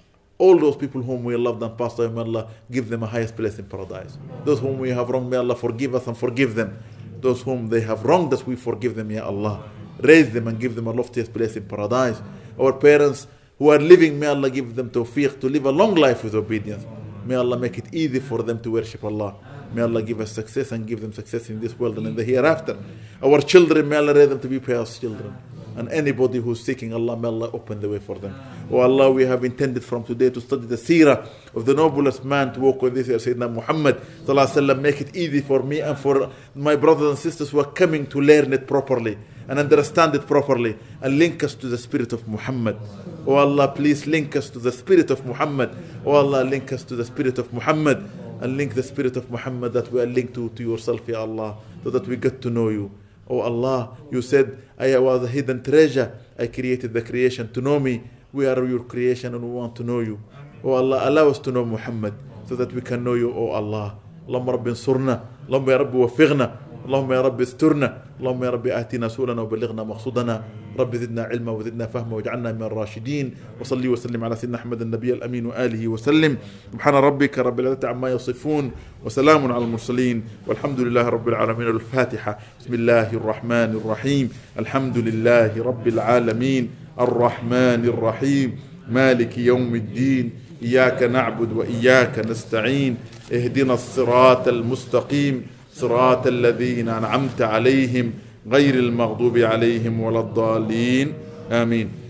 S1: all those people whom we loved and passed away, may Allah give them a highest place in paradise. Those whom we have wronged, may Allah forgive us and forgive them. Those whom they have wronged us, we forgive them, Ya Allah. Raise them and give them a loftiest place in paradise. Our parents who are living, may Allah give them tawfiq to live a long life with obedience. May Allah make it easy for them to worship Allah. May Allah give us success and give them success in this world and in the hereafter. Our children, may Allah raise them to be pious children. And anybody who's seeking Allah, may Allah open the way for them. Oh Allah, we have intended from today to study the Seerah of the noblest man to walk with this year, Sayyidina Muhammad sallallahu alaihi wasallam. Make it easy for me and for my brothers and sisters who are coming to learn it properly and understand it properly, and link us to the spirit of Muhammad. Oh Allah, please link us to the spirit of Muhammad. Oh Allah, link us to the spirit of Muhammad, and link the spirit of Muhammad that we are linked to, to yourself, Ya Allah, so that we get to know you. Oh Allah, you said, I was a hidden treasure. I created the creation to know me. We are your creation and we want to know you. Oh Allah, allow us to know Muhammad so that we can know you, oh Allah. Allahumma rabbi انصرنا, Allahumma ya rabbi وفقنا, اللهم يا رب استرنا، اللهم يا رب آتنا سؤلنا وبلغنا مقصودنا، رب زدنا علما وزدنا فهما واجعلنا من الراشدين. وصلي وسلم على سيدنا أحمد النبي الأمين وآله وسلم. سبحان ربك رب العزة عما يصفون وسلام على المرسلين والحمد لله رب العالمين. الفاتحة. بسم الله الرحمن الرحيم. الحمد لله رب العالمين الرحمن الرحيم مالك يوم الدين إياك نعبد وإياك نستعين اهدنا الصراط المستقيم صراط الذين أنعمت عليهم غير المغضوب عليهم ولا الضالين آمين.